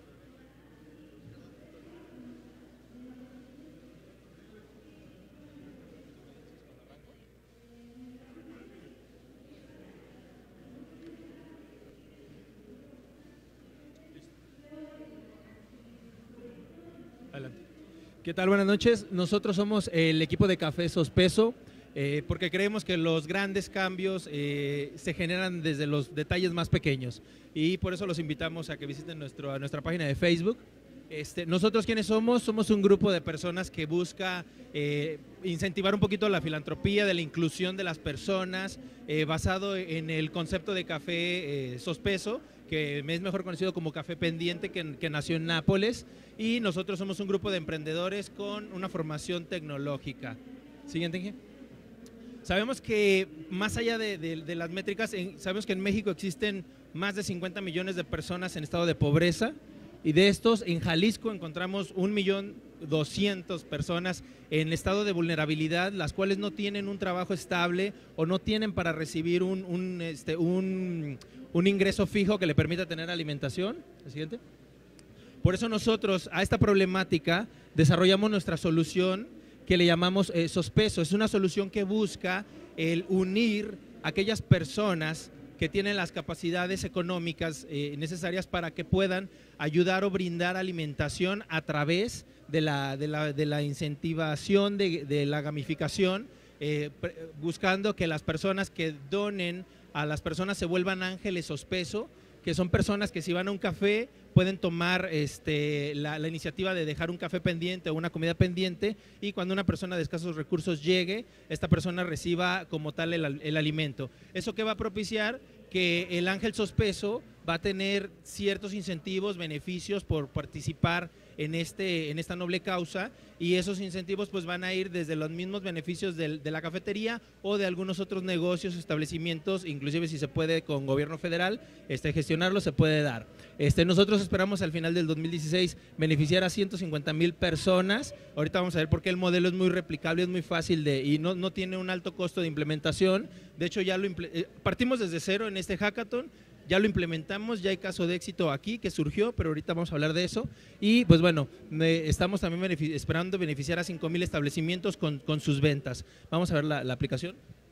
Adelante. ¿Qué tal? Buenas noches. Nosotros somos el equipo de Café Sospeso, porque creemos que los grandes cambios se generan desde los detalles más pequeños y por eso los invitamos a que visiten nuestra página de Facebook. Nosotros, ¿quiénes somos? Somos un grupo de personas que busca incentivar un poquito la filantropía, de la inclusión de las personas, basado en el concepto de Café Sospeso, que es mejor conocido como Café Pendiente, que nació en Nápoles, y nosotros somos un grupo de emprendedores con una formación tecnológica. Siguiente, Inge. Sabemos que más allá de las métricas, sabemos que en México existen más de 50 millones de personas en estado de pobreza, y de estos en Jalisco encontramos 1.200.000 personas en estado de vulnerabilidad, las cuales no tienen un trabajo estable o no tienen para recibir un ingreso fijo que le permita tener alimentación. ¿El siguiente? Por eso nosotros a esta problemática desarrollamos nuestra solución que le llamamos Sospeso. Es una solución que busca el unir a aquellas personas que tienen las capacidades económicas necesarias para que puedan ayudar o brindar alimentación a través de la incentivación, de la gamificación, buscando que las personas que donen a las personas se vuelvan ángeles Sospeso, que son personas que si van a un café pueden tomar la iniciativa de dejar un café pendiente o una comida pendiente, y cuando una persona de escasos recursos llegue, esta persona reciba como tal el alimento. ¿Eso qué va a propiciar? Que el ángel Sospeso va a tener ciertos incentivos, beneficios por participar en esta noble causa, y esos incentivos pues van a ir desde los mismos beneficios de la cafetería o de algunos otros negocios, establecimientos, inclusive si se puede con gobierno federal gestionarlo, se puede dar. Nosotros esperamos al final del 2016 beneficiar a 150,000 personas. Ahorita vamos a ver por qué el modelo es muy replicable, es muy fácil y no tiene un alto costo de implementación. De hecho ya partimos desde cero en este hackathon. Ya lo implementamos, ya hay caso de éxito aquí que surgió, pero ahorita vamos a hablar de eso. Y pues bueno, estamos también esperando beneficiar a 5,000 establecimientos con sus ventas. Vamos a ver la aplicación.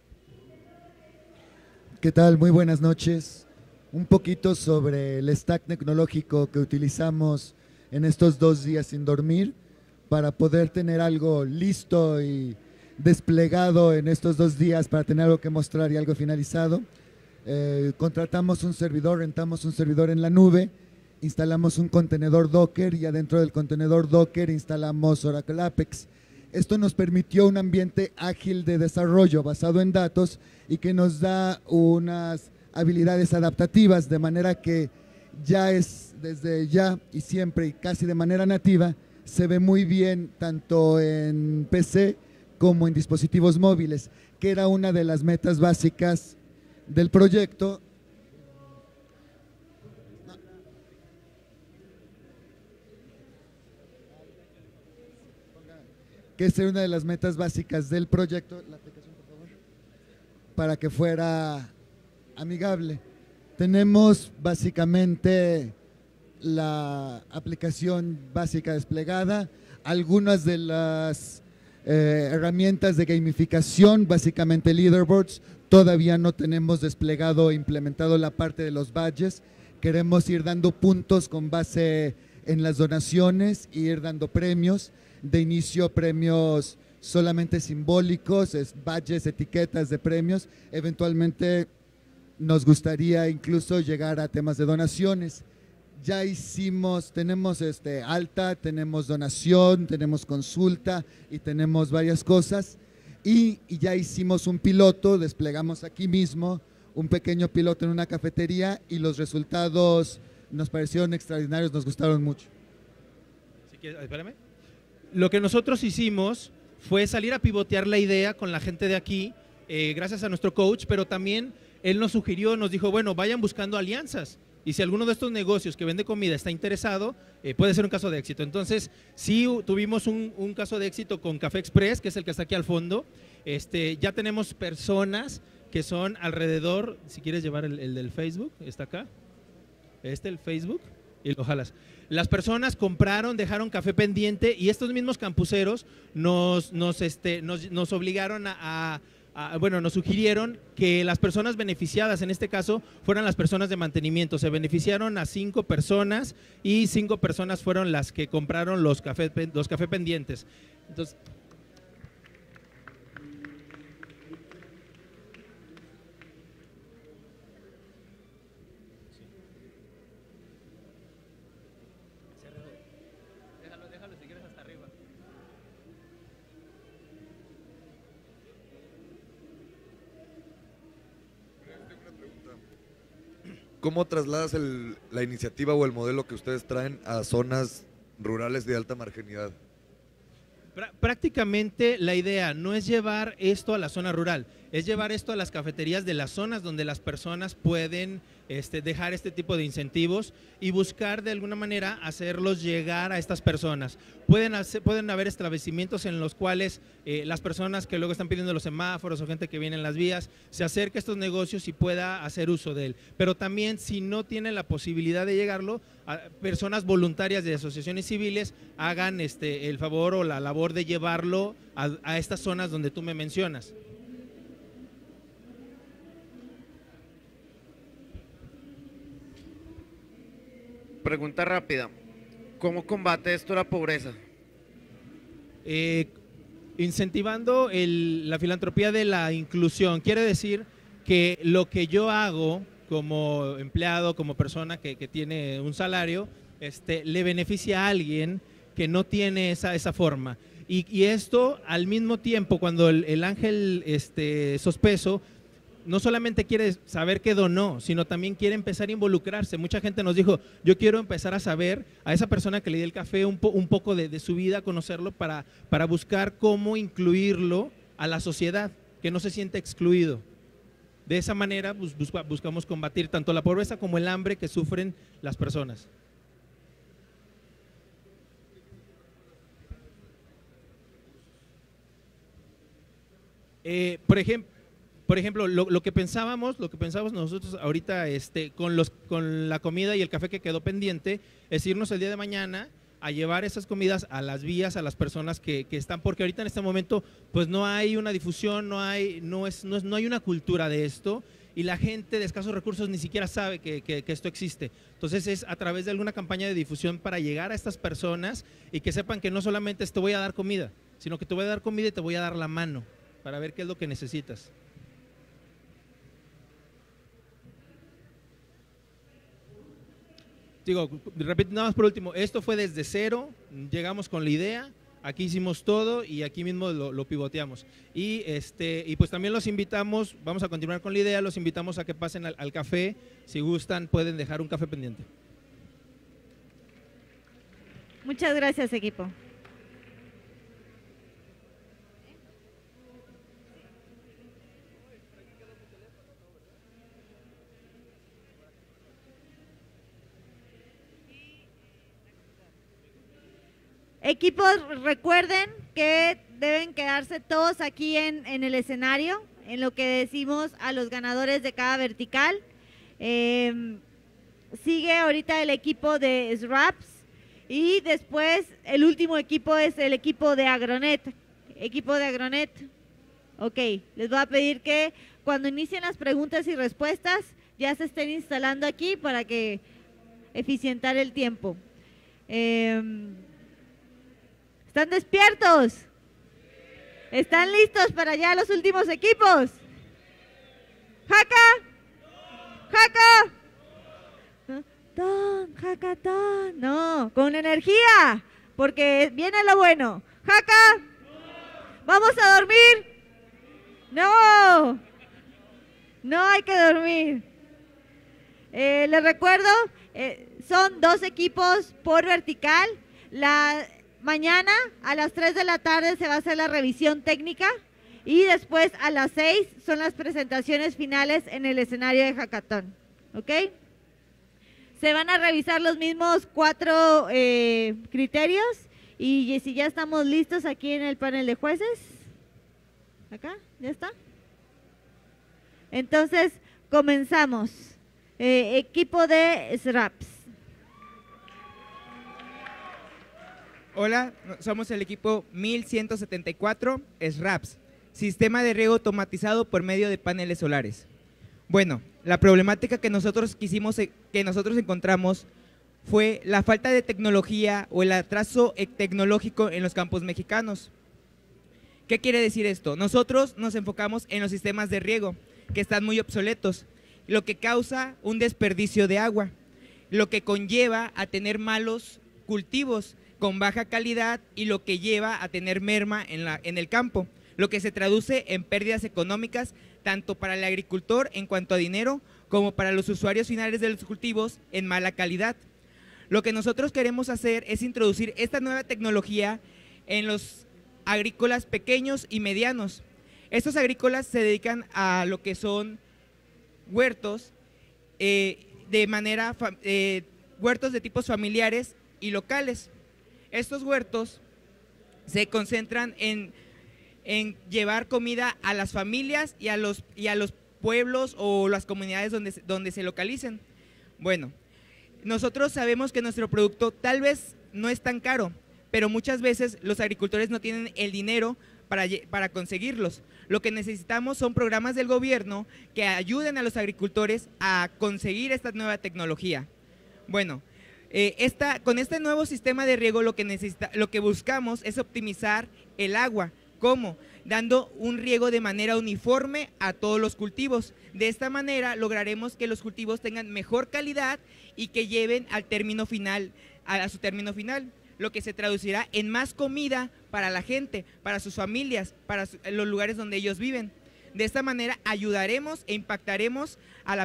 ¿Qué tal? Muy buenas noches. Un poquito sobre el stack tecnológico que utilizamos en estos 2 días sin dormir para poder tener algo listo y desplegado en estos 2 días para tener algo que mostrar y algo finalizado. Contratamos un servidor, rentamos un servidor en la nube, instalamos un contenedor Docker y adentro del contenedor Docker instalamos Oracle Apex. Esto nos permitió un ambiente ágil de desarrollo basado en datos y que nos da unas habilidades adaptativas, de manera que ya es desde ya y siempre y casi de manera nativa, se ve muy bien tanto en PC como en dispositivos móviles, que era una de las metas básicas del proyecto. que esa era una de las metas básicas del proyecto. La aplicación, por favor. Para que fuera amigable. Tenemos básicamente la aplicación básica desplegada, algunas de las herramientas de gamificación, básicamente leaderboards. Todavía no tenemos desplegado e implementado la parte de los badges. Queremos ir dando puntos con base en las donaciones e ir dando premios. De inicio, premios solamente simbólicos, badges, etiquetas de premios. Eventualmente nos gustaría incluso llegar a temas de donaciones. Ya hicimos, tenemos alta, tenemos donación, tenemos consulta y tenemos varias cosas. Y ya hicimos un piloto, desplegamos aquí mismo un pequeño piloto en una cafetería y los resultados nos parecieron extraordinarios, nos gustaron mucho. Si quieres, espérame. Lo que nosotros hicimos fue salir a pivotear la idea con la gente de aquí, gracias a nuestro coach, pero también él nos sugirió, nos dijo, bueno, vayan buscando alianzas. Y si alguno de estos negocios que vende comida está interesado, puede ser un caso de éxito. Entonces, sí tuvimos un caso de éxito con Café Express, que es el que está aquí al fondo. Ya tenemos personas que son alrededor, si quieres llevar el del Facebook, está acá. El Facebook, y lo jalas. Las personas compraron, dejaron café pendiente y estos mismos campuseros nos obligaron bueno, nos sugirieron que las personas beneficiadas, en este caso, fueran las personas de mantenimiento. Se beneficiaron a 5 personas y 5 personas fueron las que compraron los café pendientes. Entonces, déjalo si quieres hasta arriba. ¿Cómo trasladas la iniciativa o el modelo que ustedes traen a zonas rurales de alta marginalidad? Prácticamente la idea no es llevar esto a la zona rural, es llevar esto a las cafeterías de las zonas donde las personas pueden dejar este tipo de incentivos y buscar de alguna manera hacerlos llegar a estas personas. Pueden haber establecimientos en los cuales las personas que luego están pidiendo los semáforos o gente que viene en las vías se acerque a estos negocios y pueda hacer uso de él. Pero también, si no tienen la posibilidad de llegarlo, personas voluntarias de asociaciones civiles hagan el favor o la labor de llevarlo a estas zonas donde tú me mencionas. Pregunta rápida, ¿cómo combate esto la pobreza? Incentivando la filantropía de la inclusión. Quiere decir que lo que yo hago como empleado, como persona que tiene un salario, le beneficia a alguien que no tiene esa forma. Y esto al mismo tiempo, cuando el ángel sospeso no solamente quiere saber qué donó, sino también quiere empezar a involucrarse. Mucha gente nos dijo, yo quiero empezar a saber a esa persona que le di el café un poco de su vida, conocerlo para buscar cómo incluirlo a la sociedad, que no se sienta excluido. De esa manera buscamos combatir tanto la pobreza como el hambre que sufren las personas. Por ejemplo, lo que pensábamos nosotros ahorita con la comida y el café que quedó pendiente es irnos el día de mañana a llevar esas comidas a las vías, a las personas que están, porque ahorita en este momento pues no hay una difusión, no hay una cultura de esto y la gente de escasos recursos ni siquiera sabe que esto existe. Entonces es a través de alguna campaña de difusión para llegar a estas personas y que sepan que no solamente te voy a dar comida, sino que te voy a dar comida y te voy a dar la mano para ver qué es lo que necesitas. Digo, repito nada más por último, esto fue desde cero, llegamos con la idea, aquí hicimos todo y aquí mismo lo pivoteamos. Y pues también los invitamos, vamos a continuar con la idea, los invitamos a que pasen al café, si gustan pueden dejar un café pendiente. Muchas gracias, equipo. Equipos, recuerden que deben quedarse todos aquí en el escenario, en lo que decimos a los ganadores de cada vertical. Sigue ahorita el equipo de SRAPS y después el último equipo es el equipo de Agronet. Equipo de Agronet, ok, les voy a pedir que cuando inicien las preguntas y respuestas ya se estén instalando aquí para que eficientar el tiempo. ¿Están despiertos? ¿Están listos para ya los últimos equipos? ¡Jaca! ¡Jaca! ¡Jacatón! No, con energía, porque viene lo bueno. ¡Jaca! ¿Vamos a dormir? No, no hay que dormir. Les recuerdo, son 2 equipos por vertical. Mañana a las 3 de la tarde se va a hacer la revisión técnica y después a las 6 son las presentaciones finales en el escenario de Hackathon. ¿Ok? Se van a revisar los mismos 4 criterios y si ya estamos listos aquí en el panel de jueces. ¿Acá? ¿Ya está? Entonces, comenzamos. Equipo de SRAPS. Hola, somos el equipo 1174 SRAPS, Sistema de Riego Automatizado por medio de paneles solares. Bueno, la problemática que nosotros encontramos fue la falta de tecnología o el atraso tecnológico en los campos mexicanos. ¿Qué quiere decir esto? Nosotros nos enfocamos en los sistemas de riego, que están muy obsoletos, lo que causa un desperdicio de agua, lo que conlleva a tener malos cultivos con baja calidad y lo que lleva a tener merma en el campo, lo que se traduce en pérdidas económicas tanto para el agricultor en cuanto a dinero como para los usuarios finales de los cultivos en mala calidad. Lo que nosotros queremos hacer es introducir esta nueva tecnología en los agrícolas pequeños y medianos. Estos agrícolas se dedican a lo que son huertos huertos de tipos familiares y locales. Estos huertos se concentran en llevar comida a las familias y a los pueblos o las comunidades donde se localicen. Bueno, nosotros sabemos que nuestro producto tal vez no es tan caro, pero muchas veces los agricultores no tienen el dinero para conseguirlos. Lo que necesitamos son programas del gobierno que ayuden a los agricultores a conseguir esta nueva tecnología. Bueno, con este nuevo sistema de riego lo que buscamos es optimizar el agua. ¿Cómo? Dando un riego de manera uniforme a todos los cultivos. De esta manera lograremos que los cultivos tengan mejor calidad y que lleven al término final, a su término final, lo que se traducirá en más comida para la gente, para sus familias, para los lugares donde ellos viven. De esta manera ayudaremos e impactaremos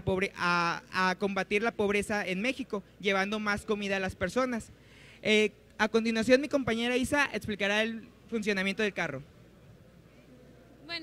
a combatir la pobreza en México, llevando más comida a las personas. A continuación, mi compañera Isa explicará el funcionamiento del carro. Bueno,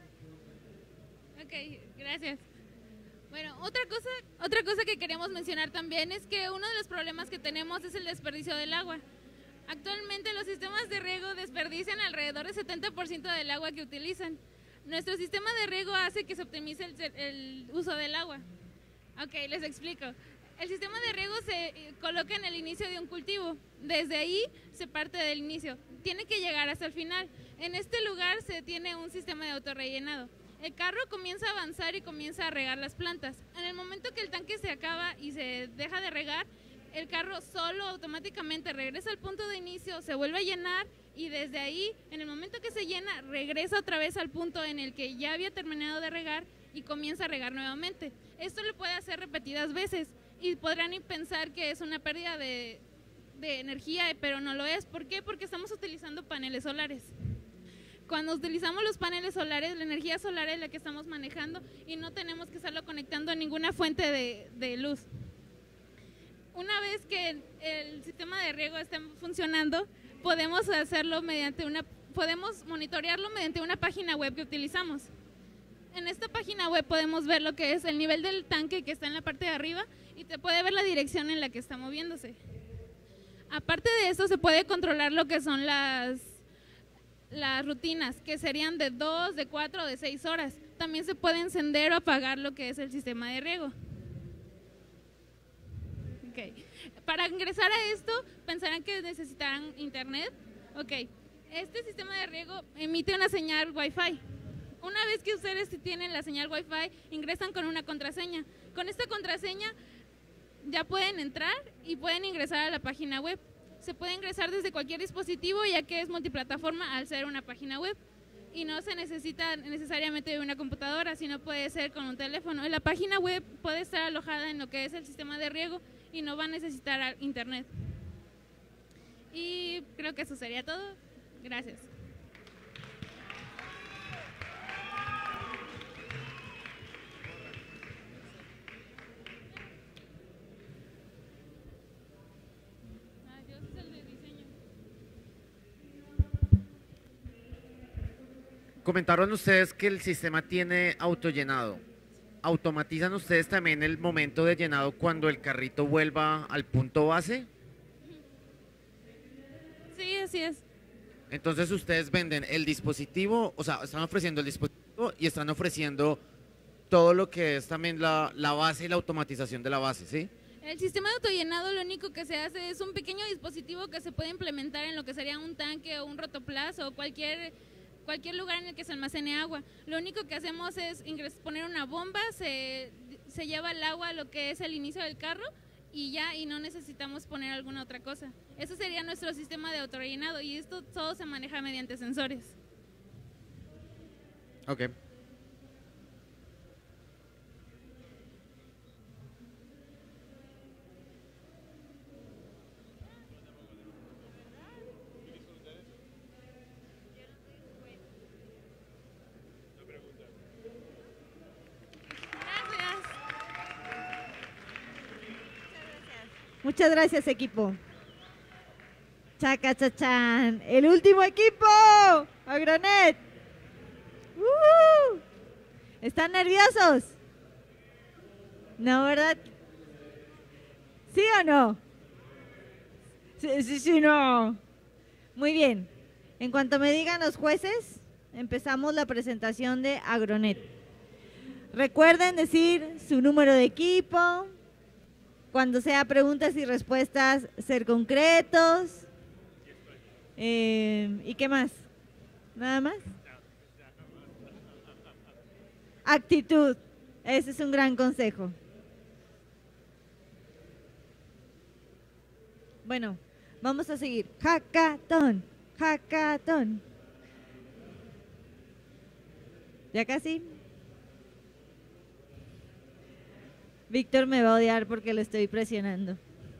ok, gracias. Bueno, otra cosa que queremos mencionar también es que uno de los problemas que tenemos es el desperdicio del agua. Actualmente los sistemas de riego desperdician alrededor del 70% del agua que utilizan. Nuestro sistema de riego hace que se optimice el uso del agua. Ok, les explico. El sistema de riego se coloca en el inicio de un cultivo. Desde ahí se parte del inicio. Tiene que llegar hasta el final. En este lugar se tiene un sistema de autorrellenado. El carro comienza a avanzar y comienza a regar las plantas. En el momento que el tanque se acaba y se deja de regar, el carro solo automáticamente regresa al punto de inicio, se vuelve a llenar y desde ahí, en el momento que se llena, regresa otra vez al punto en el que ya había terminado de regar y comienza a regar nuevamente. Esto lo puede hacer repetidas veces y podrán pensar que es una pérdida de energía, pero no lo es. ¿Por qué? Porque estamos utilizando paneles solares. Cuando utilizamos los paneles solares, la energía solar es la que estamos manejando y no tenemos que estarlo conectando a ninguna fuente de luz. Una vez que el sistema de riego esté funcionando, podemos monitorearlo mediante una página web que utilizamos. En esta página web podemos ver lo que es el nivel del tanque que está en la parte de arriba y te puede ver la dirección en la que está moviéndose. Aparte de eso, se puede controlar lo que son las rutinas, que serían de 2, de 4 o de 6 horas. También se puede encender o apagar lo que es el sistema de riego. Okay. Para ingresar a esto, pensarán que necesitarán internet. Ok, este sistema de riego emite una señal Wi-Fi. Una vez que ustedes tienen la señal Wi-Fi, ingresan con una contraseña. Con esta contraseña ya pueden entrar y pueden ingresar a la página web. Se puede ingresar desde cualquier dispositivo, ya que es multiplataforma al ser una página web. Y no se necesita necesariamente de una computadora, sino puede ser con un teléfono. La página web puede estar alojada en lo que es el sistema de riego y no va a necesitar internet. Y creo que eso sería todo. Gracias. Comentaron ustedes que el sistema tiene autollenado. ¿Automatizan ustedes también el momento de llenado cuando el carrito vuelva al punto base? Sí, así es. Entonces ustedes venden el dispositivo, o sea, están ofreciendo el dispositivo y están ofreciendo todo lo que es también la base y la automatización de la base, ¿sí? El sistema de autollenado lo único que se hace es un pequeño dispositivo que se puede implementar en lo que sería un tanque o un rotoplas o cualquier lugar en el que se almacene agua. Lo único que hacemos es poner una bomba, se lleva el agua a lo que es el inicio del carro y ya, y no necesitamos poner alguna otra cosa. Eso sería nuestro sistema de autorrellenado y esto todo se maneja mediante sensores. Ok. Muchas gracias, equipo. Chacachachán. El último equipo. Agronet. ¿Están nerviosos? No, ¿verdad? ¿Sí o no? Sí, no. Muy bien. En cuanto me digan los jueces, empezamos la presentación de Agronet. Recuerden decir su número de equipo. Cuando sea preguntas y respuestas, ser concretos. ¿Y qué más? ¿Nada más? Actitud. Ese es un gran consejo. Bueno, vamos a seguir. Hackathon. Hackathon. ¿Ya casi? Víctor me va a odiar porque lo estoy presionando.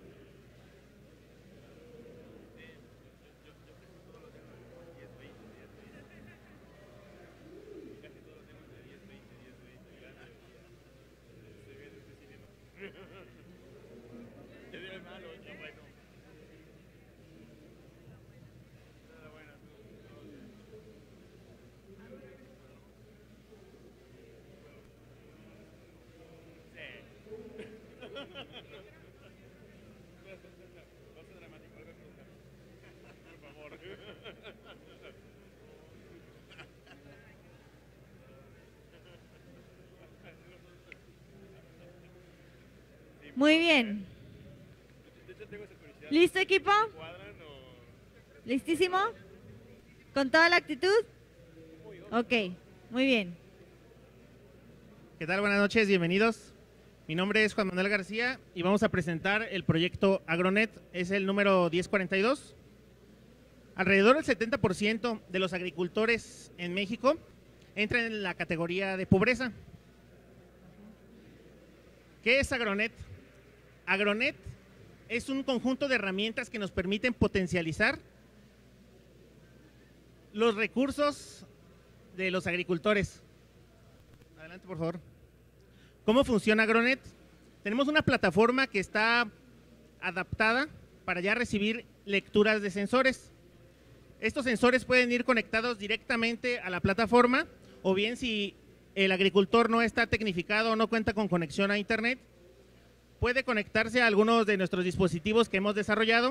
Muy bien. ¿Listo, equipo? ¿Listísimo? ¿Con toda la actitud? Ok, muy bien. ¿Qué tal? Buenas noches, bienvenidos. Mi nombre es Juan Manuel García y vamos a presentar el proyecto Agronet, es el número 1042. Alrededor del 70% de los agricultores en México entran en la categoría de pobreza. ¿Qué es Agronet? Agronet es un conjunto de herramientas que nos permiten potencializar los recursos de los agricultores. Adelante, por favor. ¿Cómo funciona Agronet? Tenemos una plataforma que está adaptada para ya recibir lecturas de sensores. Estos sensores pueden ir conectados directamente a la plataforma o bien si el agricultor no está tecnificado o no cuenta con conexión a internet, puede conectarse a algunos de nuestros dispositivos que hemos desarrollado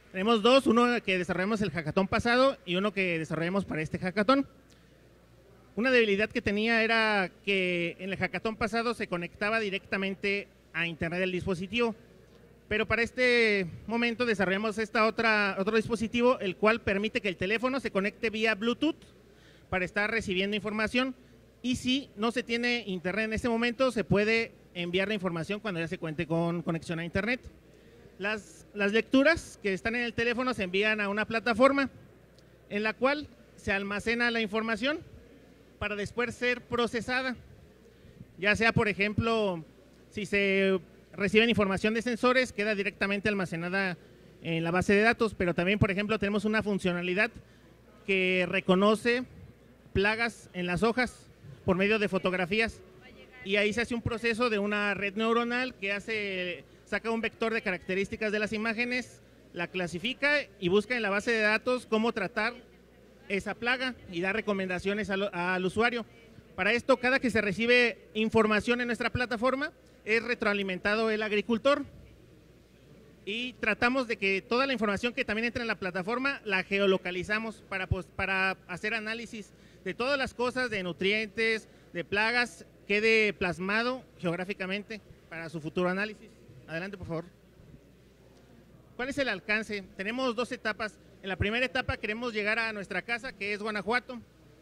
Tenemos dos, uno que desarrollamos el hackathon pasado y uno que desarrollamos para este hackathon. Una debilidad que tenía era que en el hackathon pasado se conectaba directamente a internet del dispositivo, pero para este momento desarrollamos otro dispositivo, el cual permite que el teléfono se conecte vía Bluetooth para estar recibiendo información, y si no se tiene internet en ese momento, se puede enviar la información cuando ya se cuente con conexión a internet. Las lecturas que están en el teléfono se envían a una plataforma en la cual se almacena la información para después ser procesada, ya sea, por ejemplo, si se reciben información de sensores, queda directamente almacenada en la base de datos, pero también, por ejemplo, tenemos una funcionalidad que reconoce plagas en las hojas por medio de fotografías, y ahí se hace un proceso de una red neuronal que saca un vector de características de las imágenes, la clasifica y busca en la base de datos cómo tratar esa plaga y da recomendaciones al usuario. Para esto, cada que se recibe información en nuestra plataforma, es retroalimentado el agricultor, y tratamos de que toda la información que también entra en la plataforma la geolocalizamos para hacer análisis de todas las cosas, de nutrientes, de plagas, quede plasmado geográficamente para su futuro análisis. Adelante, por favor. ¿Cuál es el alcance? Tenemos dos etapas. En la primera etapa queremos llegar a nuestra casa, que es Guanajuato.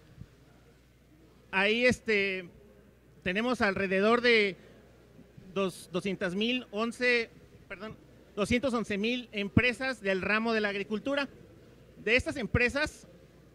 Ahí tenemos alrededor de 211,000 empresas del ramo de la agricultura. De estas empresas,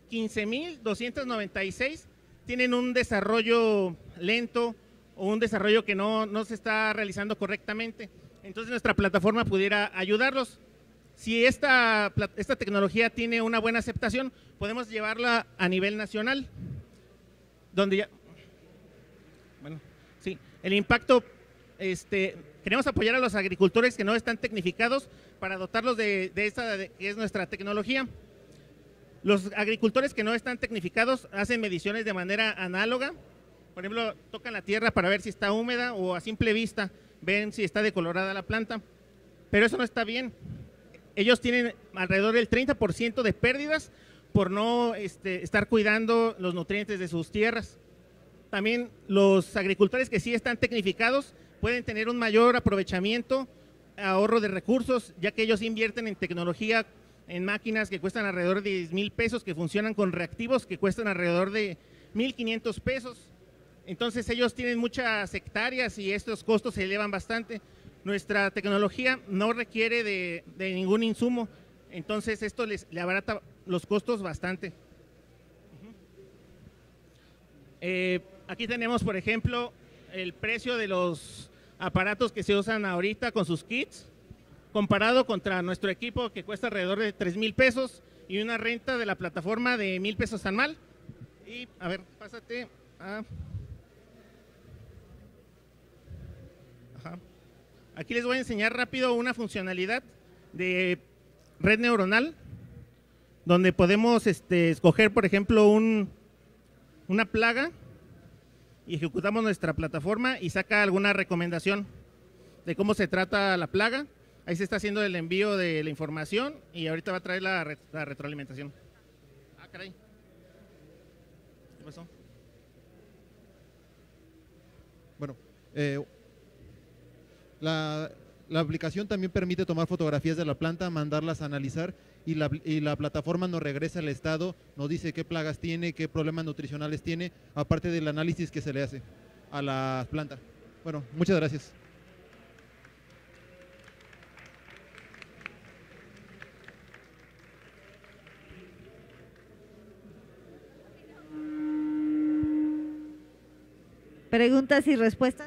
15,296 tienen un desarrollo lento o un desarrollo que no se está realizando correctamente. Entonces nuestra plataforma pudiera ayudarlos. Si esta tecnología tiene una buena aceptación, podemos llevarla a nivel nacional, donde ya, bueno, sí, el impacto, queremos apoyar a los agricultores que no están tecnificados para dotarlos de esta que es nuestra tecnología. Los agricultores que no están tecnificados hacen mediciones de manera análoga. Por ejemplo, tocan la tierra para ver si está húmeda, o a simple vista ven si está decolorada la planta, pero eso no está bien. Ellos tienen alrededor del 30% de pérdidas por no estar cuidando los nutrientes de sus tierras. También los agricultores que sí están tecnificados pueden tener un mayor aprovechamiento, ahorro de recursos, ya que ellos invierten en tecnología, en máquinas que cuestan alrededor de 10,000 pesos, que funcionan con reactivos que cuestan alrededor de 1,500 pesos. Entonces ellos tienen muchas hectáreas y estos costos se elevan bastante. Nuestra tecnología no requiere de ningún insumo, entonces esto le abarata los costos bastante. Aquí tenemos, por ejemplo, el precio de los aparatos que se usan ahorita con sus kits, comparado contra nuestro equipo, que cuesta alrededor de 3,000 pesos y una renta de la plataforma de 1,000 pesos anual. Y a ver, pásate a... Ajá. Aquí les voy a enseñar rápido una funcionalidad de red neuronal, donde podemos escoger, por ejemplo, una plaga, y ejecutamos nuestra plataforma y saca alguna recomendación de cómo se trata la plaga. Ahí se está haciendo el envío de la información y ahorita va a traer la retroalimentación. Ah, caray. ¿Qué pasó? Bueno, la aplicación también permite tomar fotografías de la planta, mandarlas a analizar, y la plataforma nos regresa el estado, nos dice qué plagas tiene, qué problemas nutricionales tiene, aparte del análisis que se le hace a la planta. Bueno, muchas gracias. ¿Preguntas y respuestas?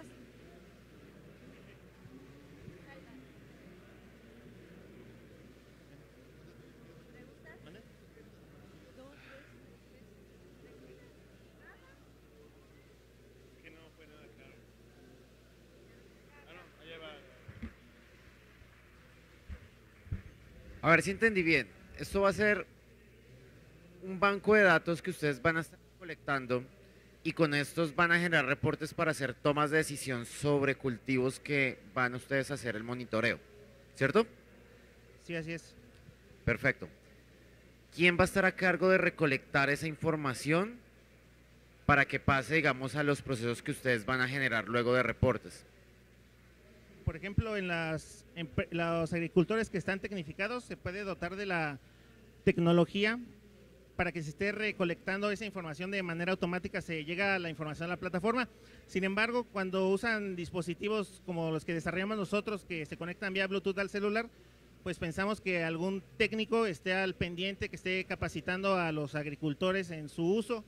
A ver si entendí bien. Esto va a ser un banco de datos que ustedes van a estar colectando, y con estos van a generar reportes para hacer tomas de decisión sobre cultivos que van ustedes a hacer el monitoreo, ¿cierto? Sí, así es. Perfecto. ¿Quién va a estar a cargo de recolectar esa información para que pase, digamos, a los procesos que ustedes van a generar luego de reportes? Por ejemplo, los agricultores que están tecnificados se puede dotar de la tecnología para que se esté recolectando esa información de manera automática, se llega la información a la plataforma. Sin embargo, cuando usan dispositivos como los que desarrollamos nosotros, que se conectan vía Bluetooth al celular, pues pensamos que algún técnico esté al pendiente, que esté capacitando a los agricultores en su uso.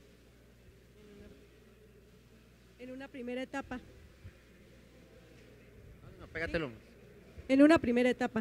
En una primera etapa. No, pégatelo. En una primera etapa.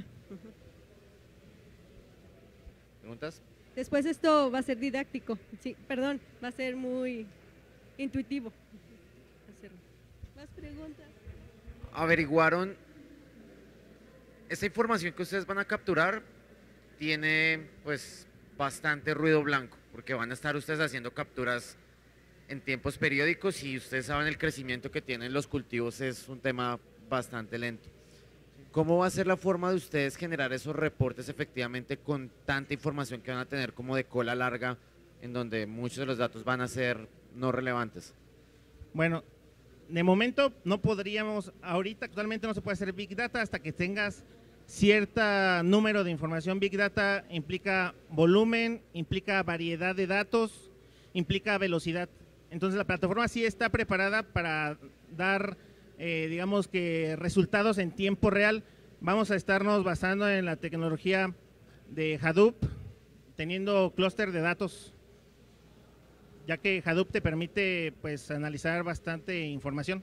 ¿Preguntas? Después esto va a ser didáctico, sí, perdón, va a ser muy intuitivo. ¿Más preguntas? Averiguaron, esa información que ustedes van a capturar tiene pues bastante ruido blanco, porque van a estar ustedes haciendo capturas en tiempos periódicos y ustedes saben el crecimiento que tienen los cultivos es un tema bastante lento. ¿Cómo va a ser la forma de ustedes generar esos reportes efectivamente con tanta información que van a tener como de cola larga, en donde muchos de los datos van a ser no relevantes? Bueno, de momento no podríamos, ahorita actualmente no se puede hacer Big Data hasta que tengas cierto número de información. Big Data implica volumen, implica variedad de datos, implica velocidad. Entonces la plataforma sí está preparada para dar digamos que resultados en tiempo real. Vamos a estarnos basando en la tecnología de Hadoop, teniendo clúster de datos, ya que Hadoop te permite pues analizar bastante información.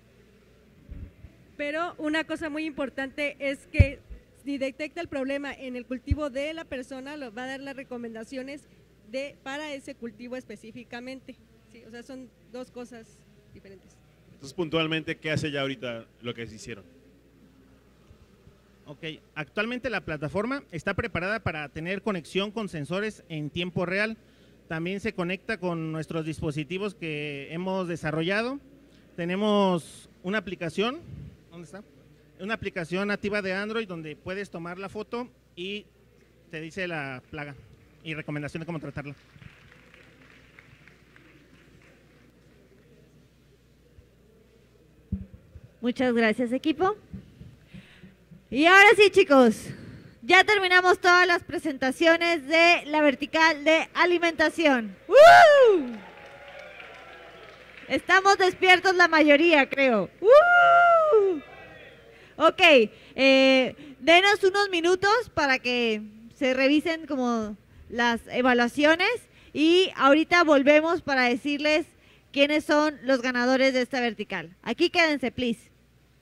Pero una cosa muy importante es que si detecta el problema en el cultivo de la persona, lo va a dar las recomendaciones para ese cultivo específicamente. Sí, o sea, son dos cosas diferentes. Entonces, puntualmente, ¿qué hace ya ahorita lo que se hicieron? Ok, actualmente la plataforma está preparada para tener conexión con sensores en tiempo real. También se conecta con nuestros dispositivos que hemos desarrollado. Tenemos una aplicación, ¿dónde está? Una aplicación nativa de Android donde puedes tomar la foto y te dice la plaga y recomendación de cómo tratarla. Muchas gracias, equipo. Y ahora sí, chicos, ya terminamos todas las presentaciones de la vertical de alimentación. ¡Woo! Estamos despiertos la mayoría, creo. ¡Woo! Ok, denos unos minutos para que se revisen como las evaluaciones y ahorita volvemos para decirles quiénes son los ganadores de esta vertical. Aquí quédense, please.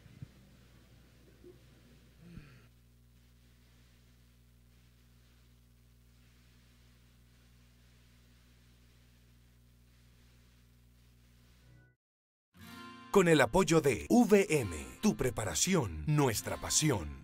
Con el apoyo de VM, tu preparación, nuestra pasión.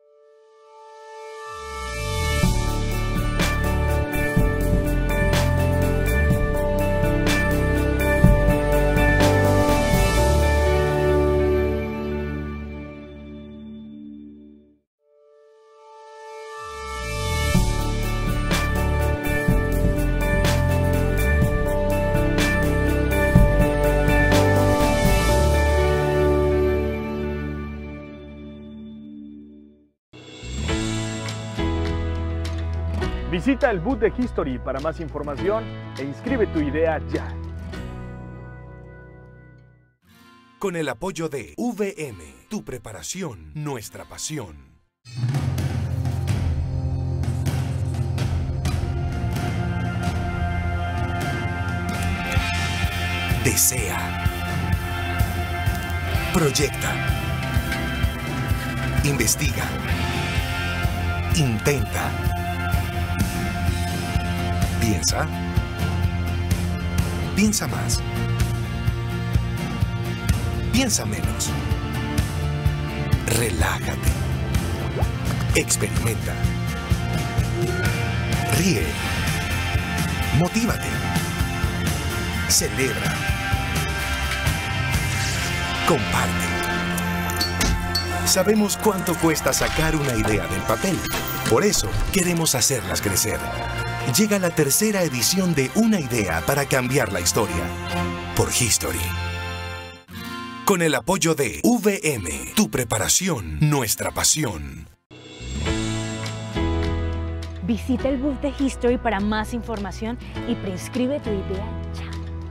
Visita el booth de History para más información e inscribe tu idea ya. Con el apoyo de VM, tu preparación, nuestra pasión. Desea. Proyecta. Investiga. Intenta. Piensa. Piensa más. Piensa menos. Relájate. Experimenta. Ríe. Motívate. Celebra. Comparte. Sabemos cuánto cuesta sacar una idea del papel. Por eso queremos hacerlas crecer. Llega la tercera edición de Una idea para cambiar la historia. Por History. Con el apoyo de VM, tu preparación, nuestra pasión. Visita el booth de History para más información y preinscribe tu idea ya.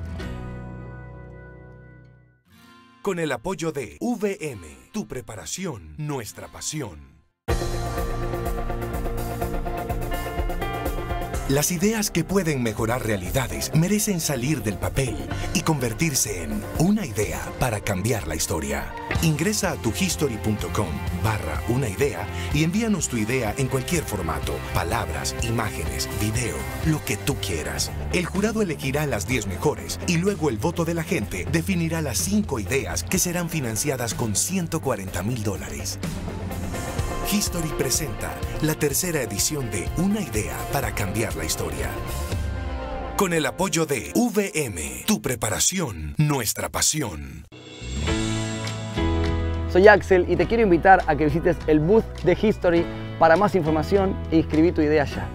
Con el apoyo de VM, tu preparación, nuestra pasión. Las ideas que pueden mejorar realidades merecen salir del papel y convertirse en una idea para cambiar la historia. Ingresa a tuhistory.com/una idea y envíanos tu idea en cualquier formato, palabras, imágenes, video, lo que tú quieras. El jurado elegirá las 10 mejores y luego el voto de la gente definirá las 5 ideas que serán financiadas con $140,000. History presenta la tercera edición de Una idea para cambiar la historia. Con el apoyo de VM, tu preparación, nuestra pasión. Soy Axel y te quiero invitar a que visites el booth de History para más información e inscribir tu idea ya.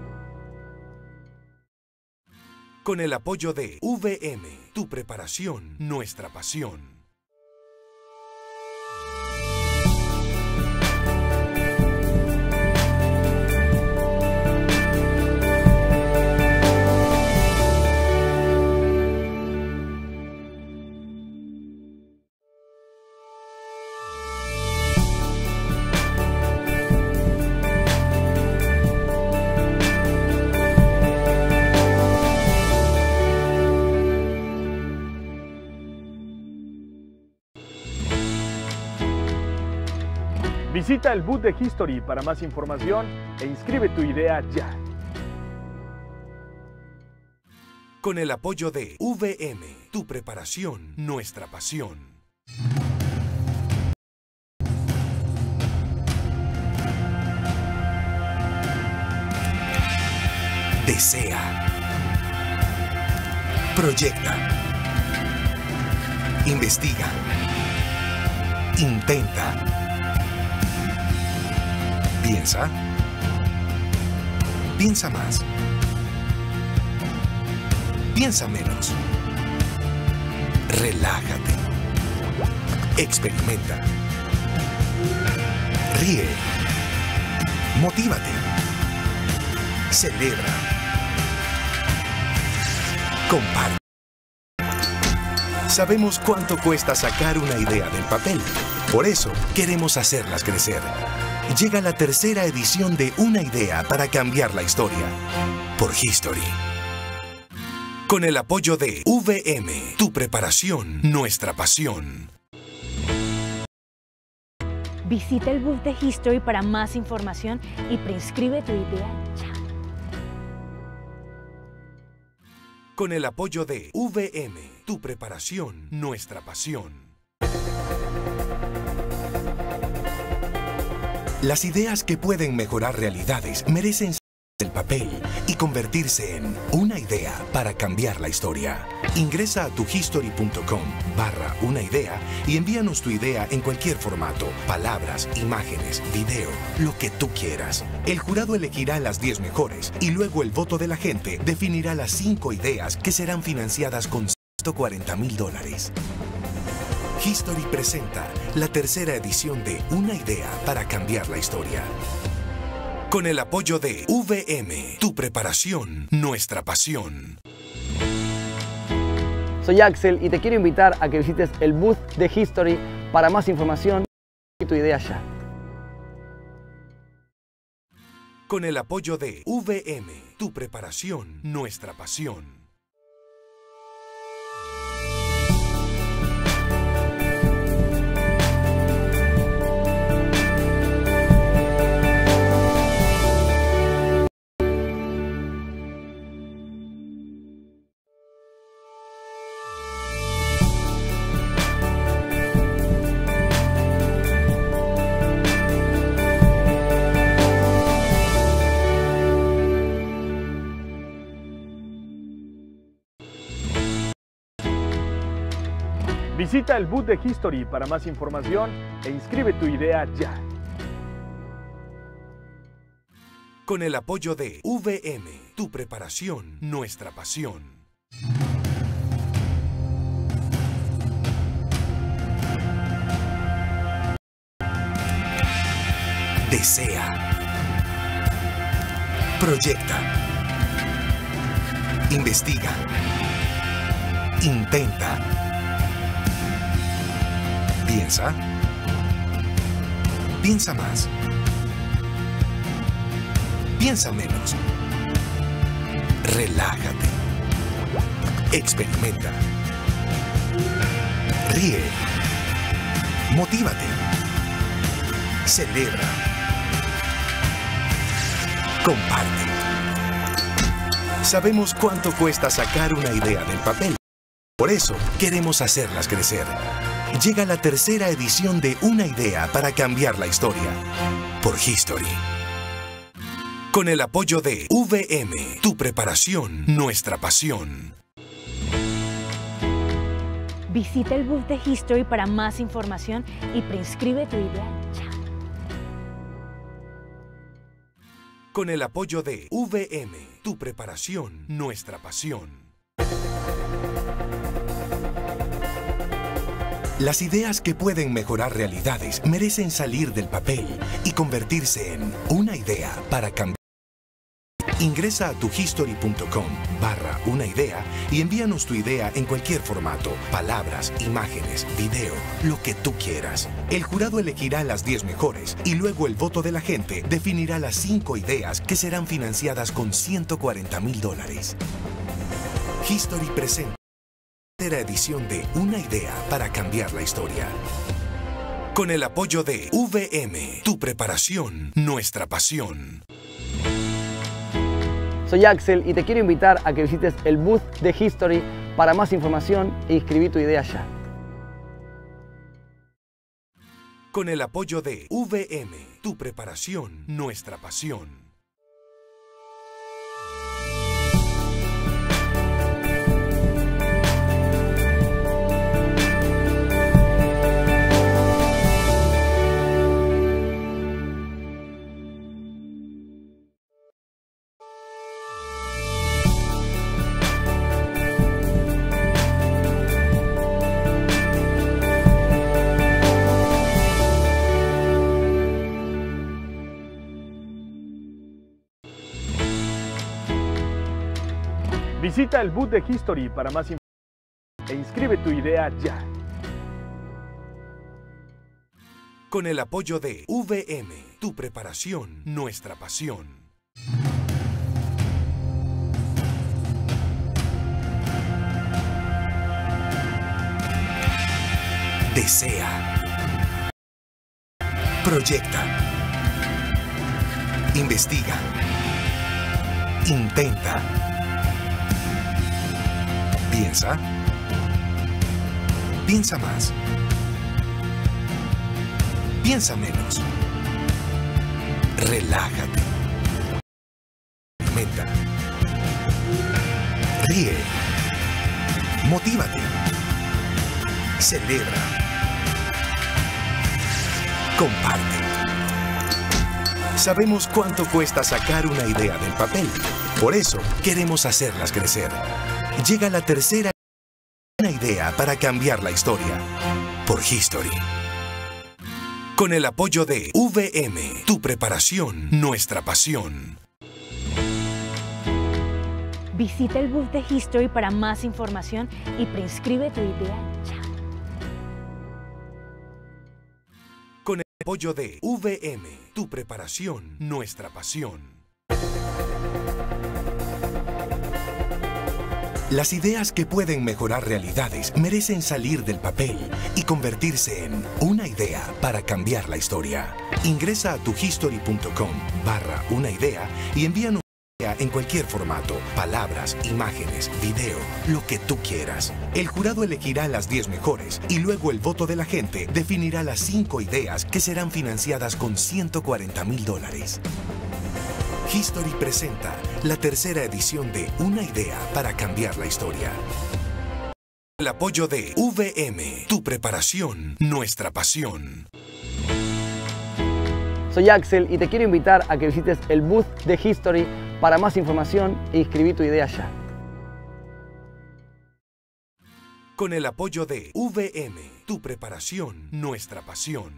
Con el apoyo de VM, tu preparación, nuestra pasión. Visita el booth de History para más información e inscribe tu idea ya. Con el apoyo de VM, tu preparación, nuestra pasión. Desea. Proyecta. Investiga. Intenta. Piensa. Piensa más. Piensa menos. Relájate. Experimenta. Ríe. Motívate. Celebra. Comparte. Sabemos cuánto cuesta sacar una idea del papel. Por eso queremos hacerlas crecer. Llega la tercera edición de Una idea para cambiar la historia. Por History. Con el apoyo de VM, tu preparación, nuestra pasión. Visita el booth de History para más información y preinscribe tu idea ya. Con el apoyo de VM, tu preparación, nuestra pasión. Las ideas que pueden mejorar realidades merecen salir del papel y convertirse en una idea para cambiar la historia. Ingresa a tuhistory.com/una idea y envíanos tu idea en cualquier formato, palabras, imágenes, video, lo que tú quieras. El jurado elegirá las 10 mejores y luego el voto de la gente definirá las 5 ideas que serán financiadas con $140,000. History presenta la tercera edición de Una idea para cambiar la historia. Con el apoyo de VM, tu preparación, nuestra pasión. Soy Axel y te quiero invitar a que visites el booth de History para más información y tu idea ya. Con el apoyo de VM, tu preparación, nuestra pasión. Visita el booth de History para más información e inscribe tu idea ya. Con el apoyo de VM, tu preparación, nuestra pasión. Desea. Proyecta. Investiga. Intenta. Piensa. Piensa más. Piensa menos. Relájate. Experimenta. Ríe. Motívate. Celebra. Comparte. Sabemos cuánto cuesta sacar una idea del papel. Por eso queremos hacerlas crecer. Llega la tercera edición de Una idea para cambiar la historia. Por History. Con el apoyo de VM, tu preparación, nuestra pasión. Visita el booth de History para más información y preinscribe tu idea ya. Con el apoyo de VM, tu preparación, nuestra pasión. Las ideas que pueden mejorar realidades merecen salir del papel y convertirse en una idea para cambiar. Ingresa a tuhistory.com/una idea y envíanos tu idea en cualquier formato, palabras, imágenes, video, lo que tú quieras. El jurado elegirá las 10 mejores y luego el voto de la gente definirá las 5 ideas que serán financiadas con $140,000. History presenta la tercera edición de Una idea para cambiar la historia. Con el apoyo de VM, tu preparación, nuestra pasión. Soy Axel y te quiero invitar a que visites el booth de History para más información e inscribir tu idea ya. Con el apoyo de VM, tu preparación, nuestra pasión. Visita el booth de History para más información e inscribe tu idea ya. Con el apoyo de VM, tu preparación, nuestra pasión. Desea. Proyecta. Investiga. Intenta. Piensa. Piensa más. Piensa menos. Relájate. Experimenta. Ríe. Motívate. Celebra. Comparte. Sabemos cuánto cuesta sacar una idea del papel. Por eso queremos hacerlas crecer. Llega la tercera Una idea para cambiar la historia. Por History. Con el apoyo de VM, tu preparación, nuestra pasión. Visita el booth de History para más información y preinscribe tu idea ya. Con el apoyo de VM, tu preparación, nuestra pasión. Las ideas que pueden mejorar realidades merecen salir del papel y convertirse en una idea para cambiar la historia. Ingresa a tuhistory.com/una idea y envíanos tu idea en cualquier formato, palabras, imágenes, video, lo que tú quieras. El jurado elegirá las 10 mejores y luego el voto de la gente definirá las 5 ideas que serán financiadas con $140,000. History presenta la tercera edición de Una idea para cambiar la historia. El apoyo de VM, tu preparación, nuestra pasión. Soy Axel y te quiero invitar a que visites el booth de History para más información e inscribí tu idea ya. Con el apoyo de VM, tu preparación, nuestra pasión.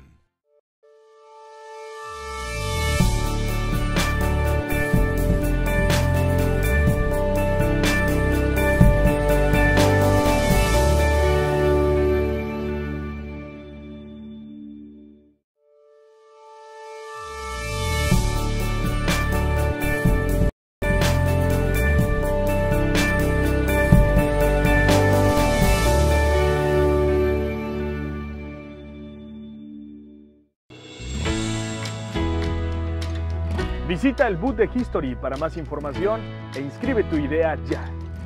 Visita el booth de History para más información e inscribe tu idea ya.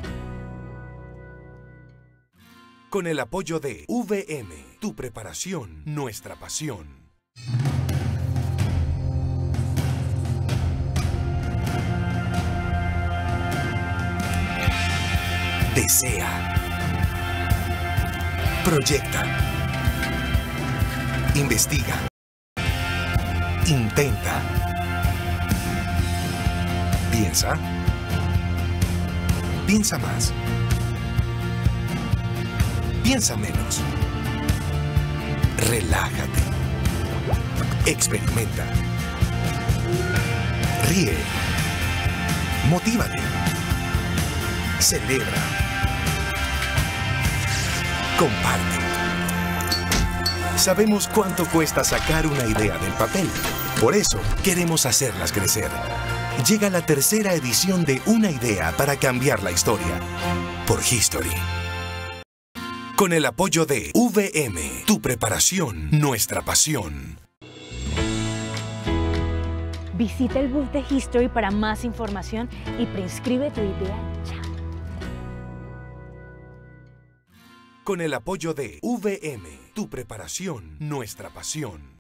Con el apoyo de VM, tu preparación, nuestra pasión. Desea. Proyecta. Investiga. Intenta. Piensa. Piensa más. Piensa menos. Relájate. Experimenta. Ríe. Motívate. Celebra. Comparte. Sabemos cuánto cuesta sacar una idea del papel. Por eso queremos hacerlas crecer. Llega la tercera edición de Una idea para cambiar la historia. Por History. Con el apoyo de VM, tu preparación, nuestra pasión. Visita el booth de History para más información y preinscribe tu idea ya. Con el apoyo de VM, tu preparación, nuestra pasión.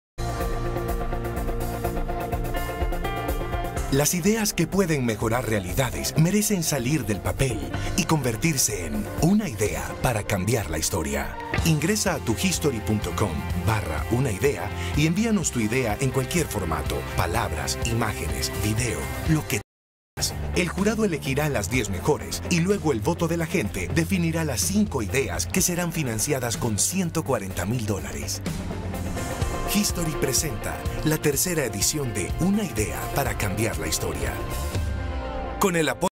Las ideas que pueden mejorar realidades merecen salir del papel y convertirse en una idea para cambiar la historia. Ingresa a tuhistory.com/una idea y envíanos tu idea en cualquier formato, palabras, imágenes, video, lo que tengas. El jurado elegirá las 10 mejores y luego el voto de la gente definirá las 5 ideas que serán financiadas con $140,000. History presenta la tercera edición de Una idea para cambiar la historia. Con el apoyo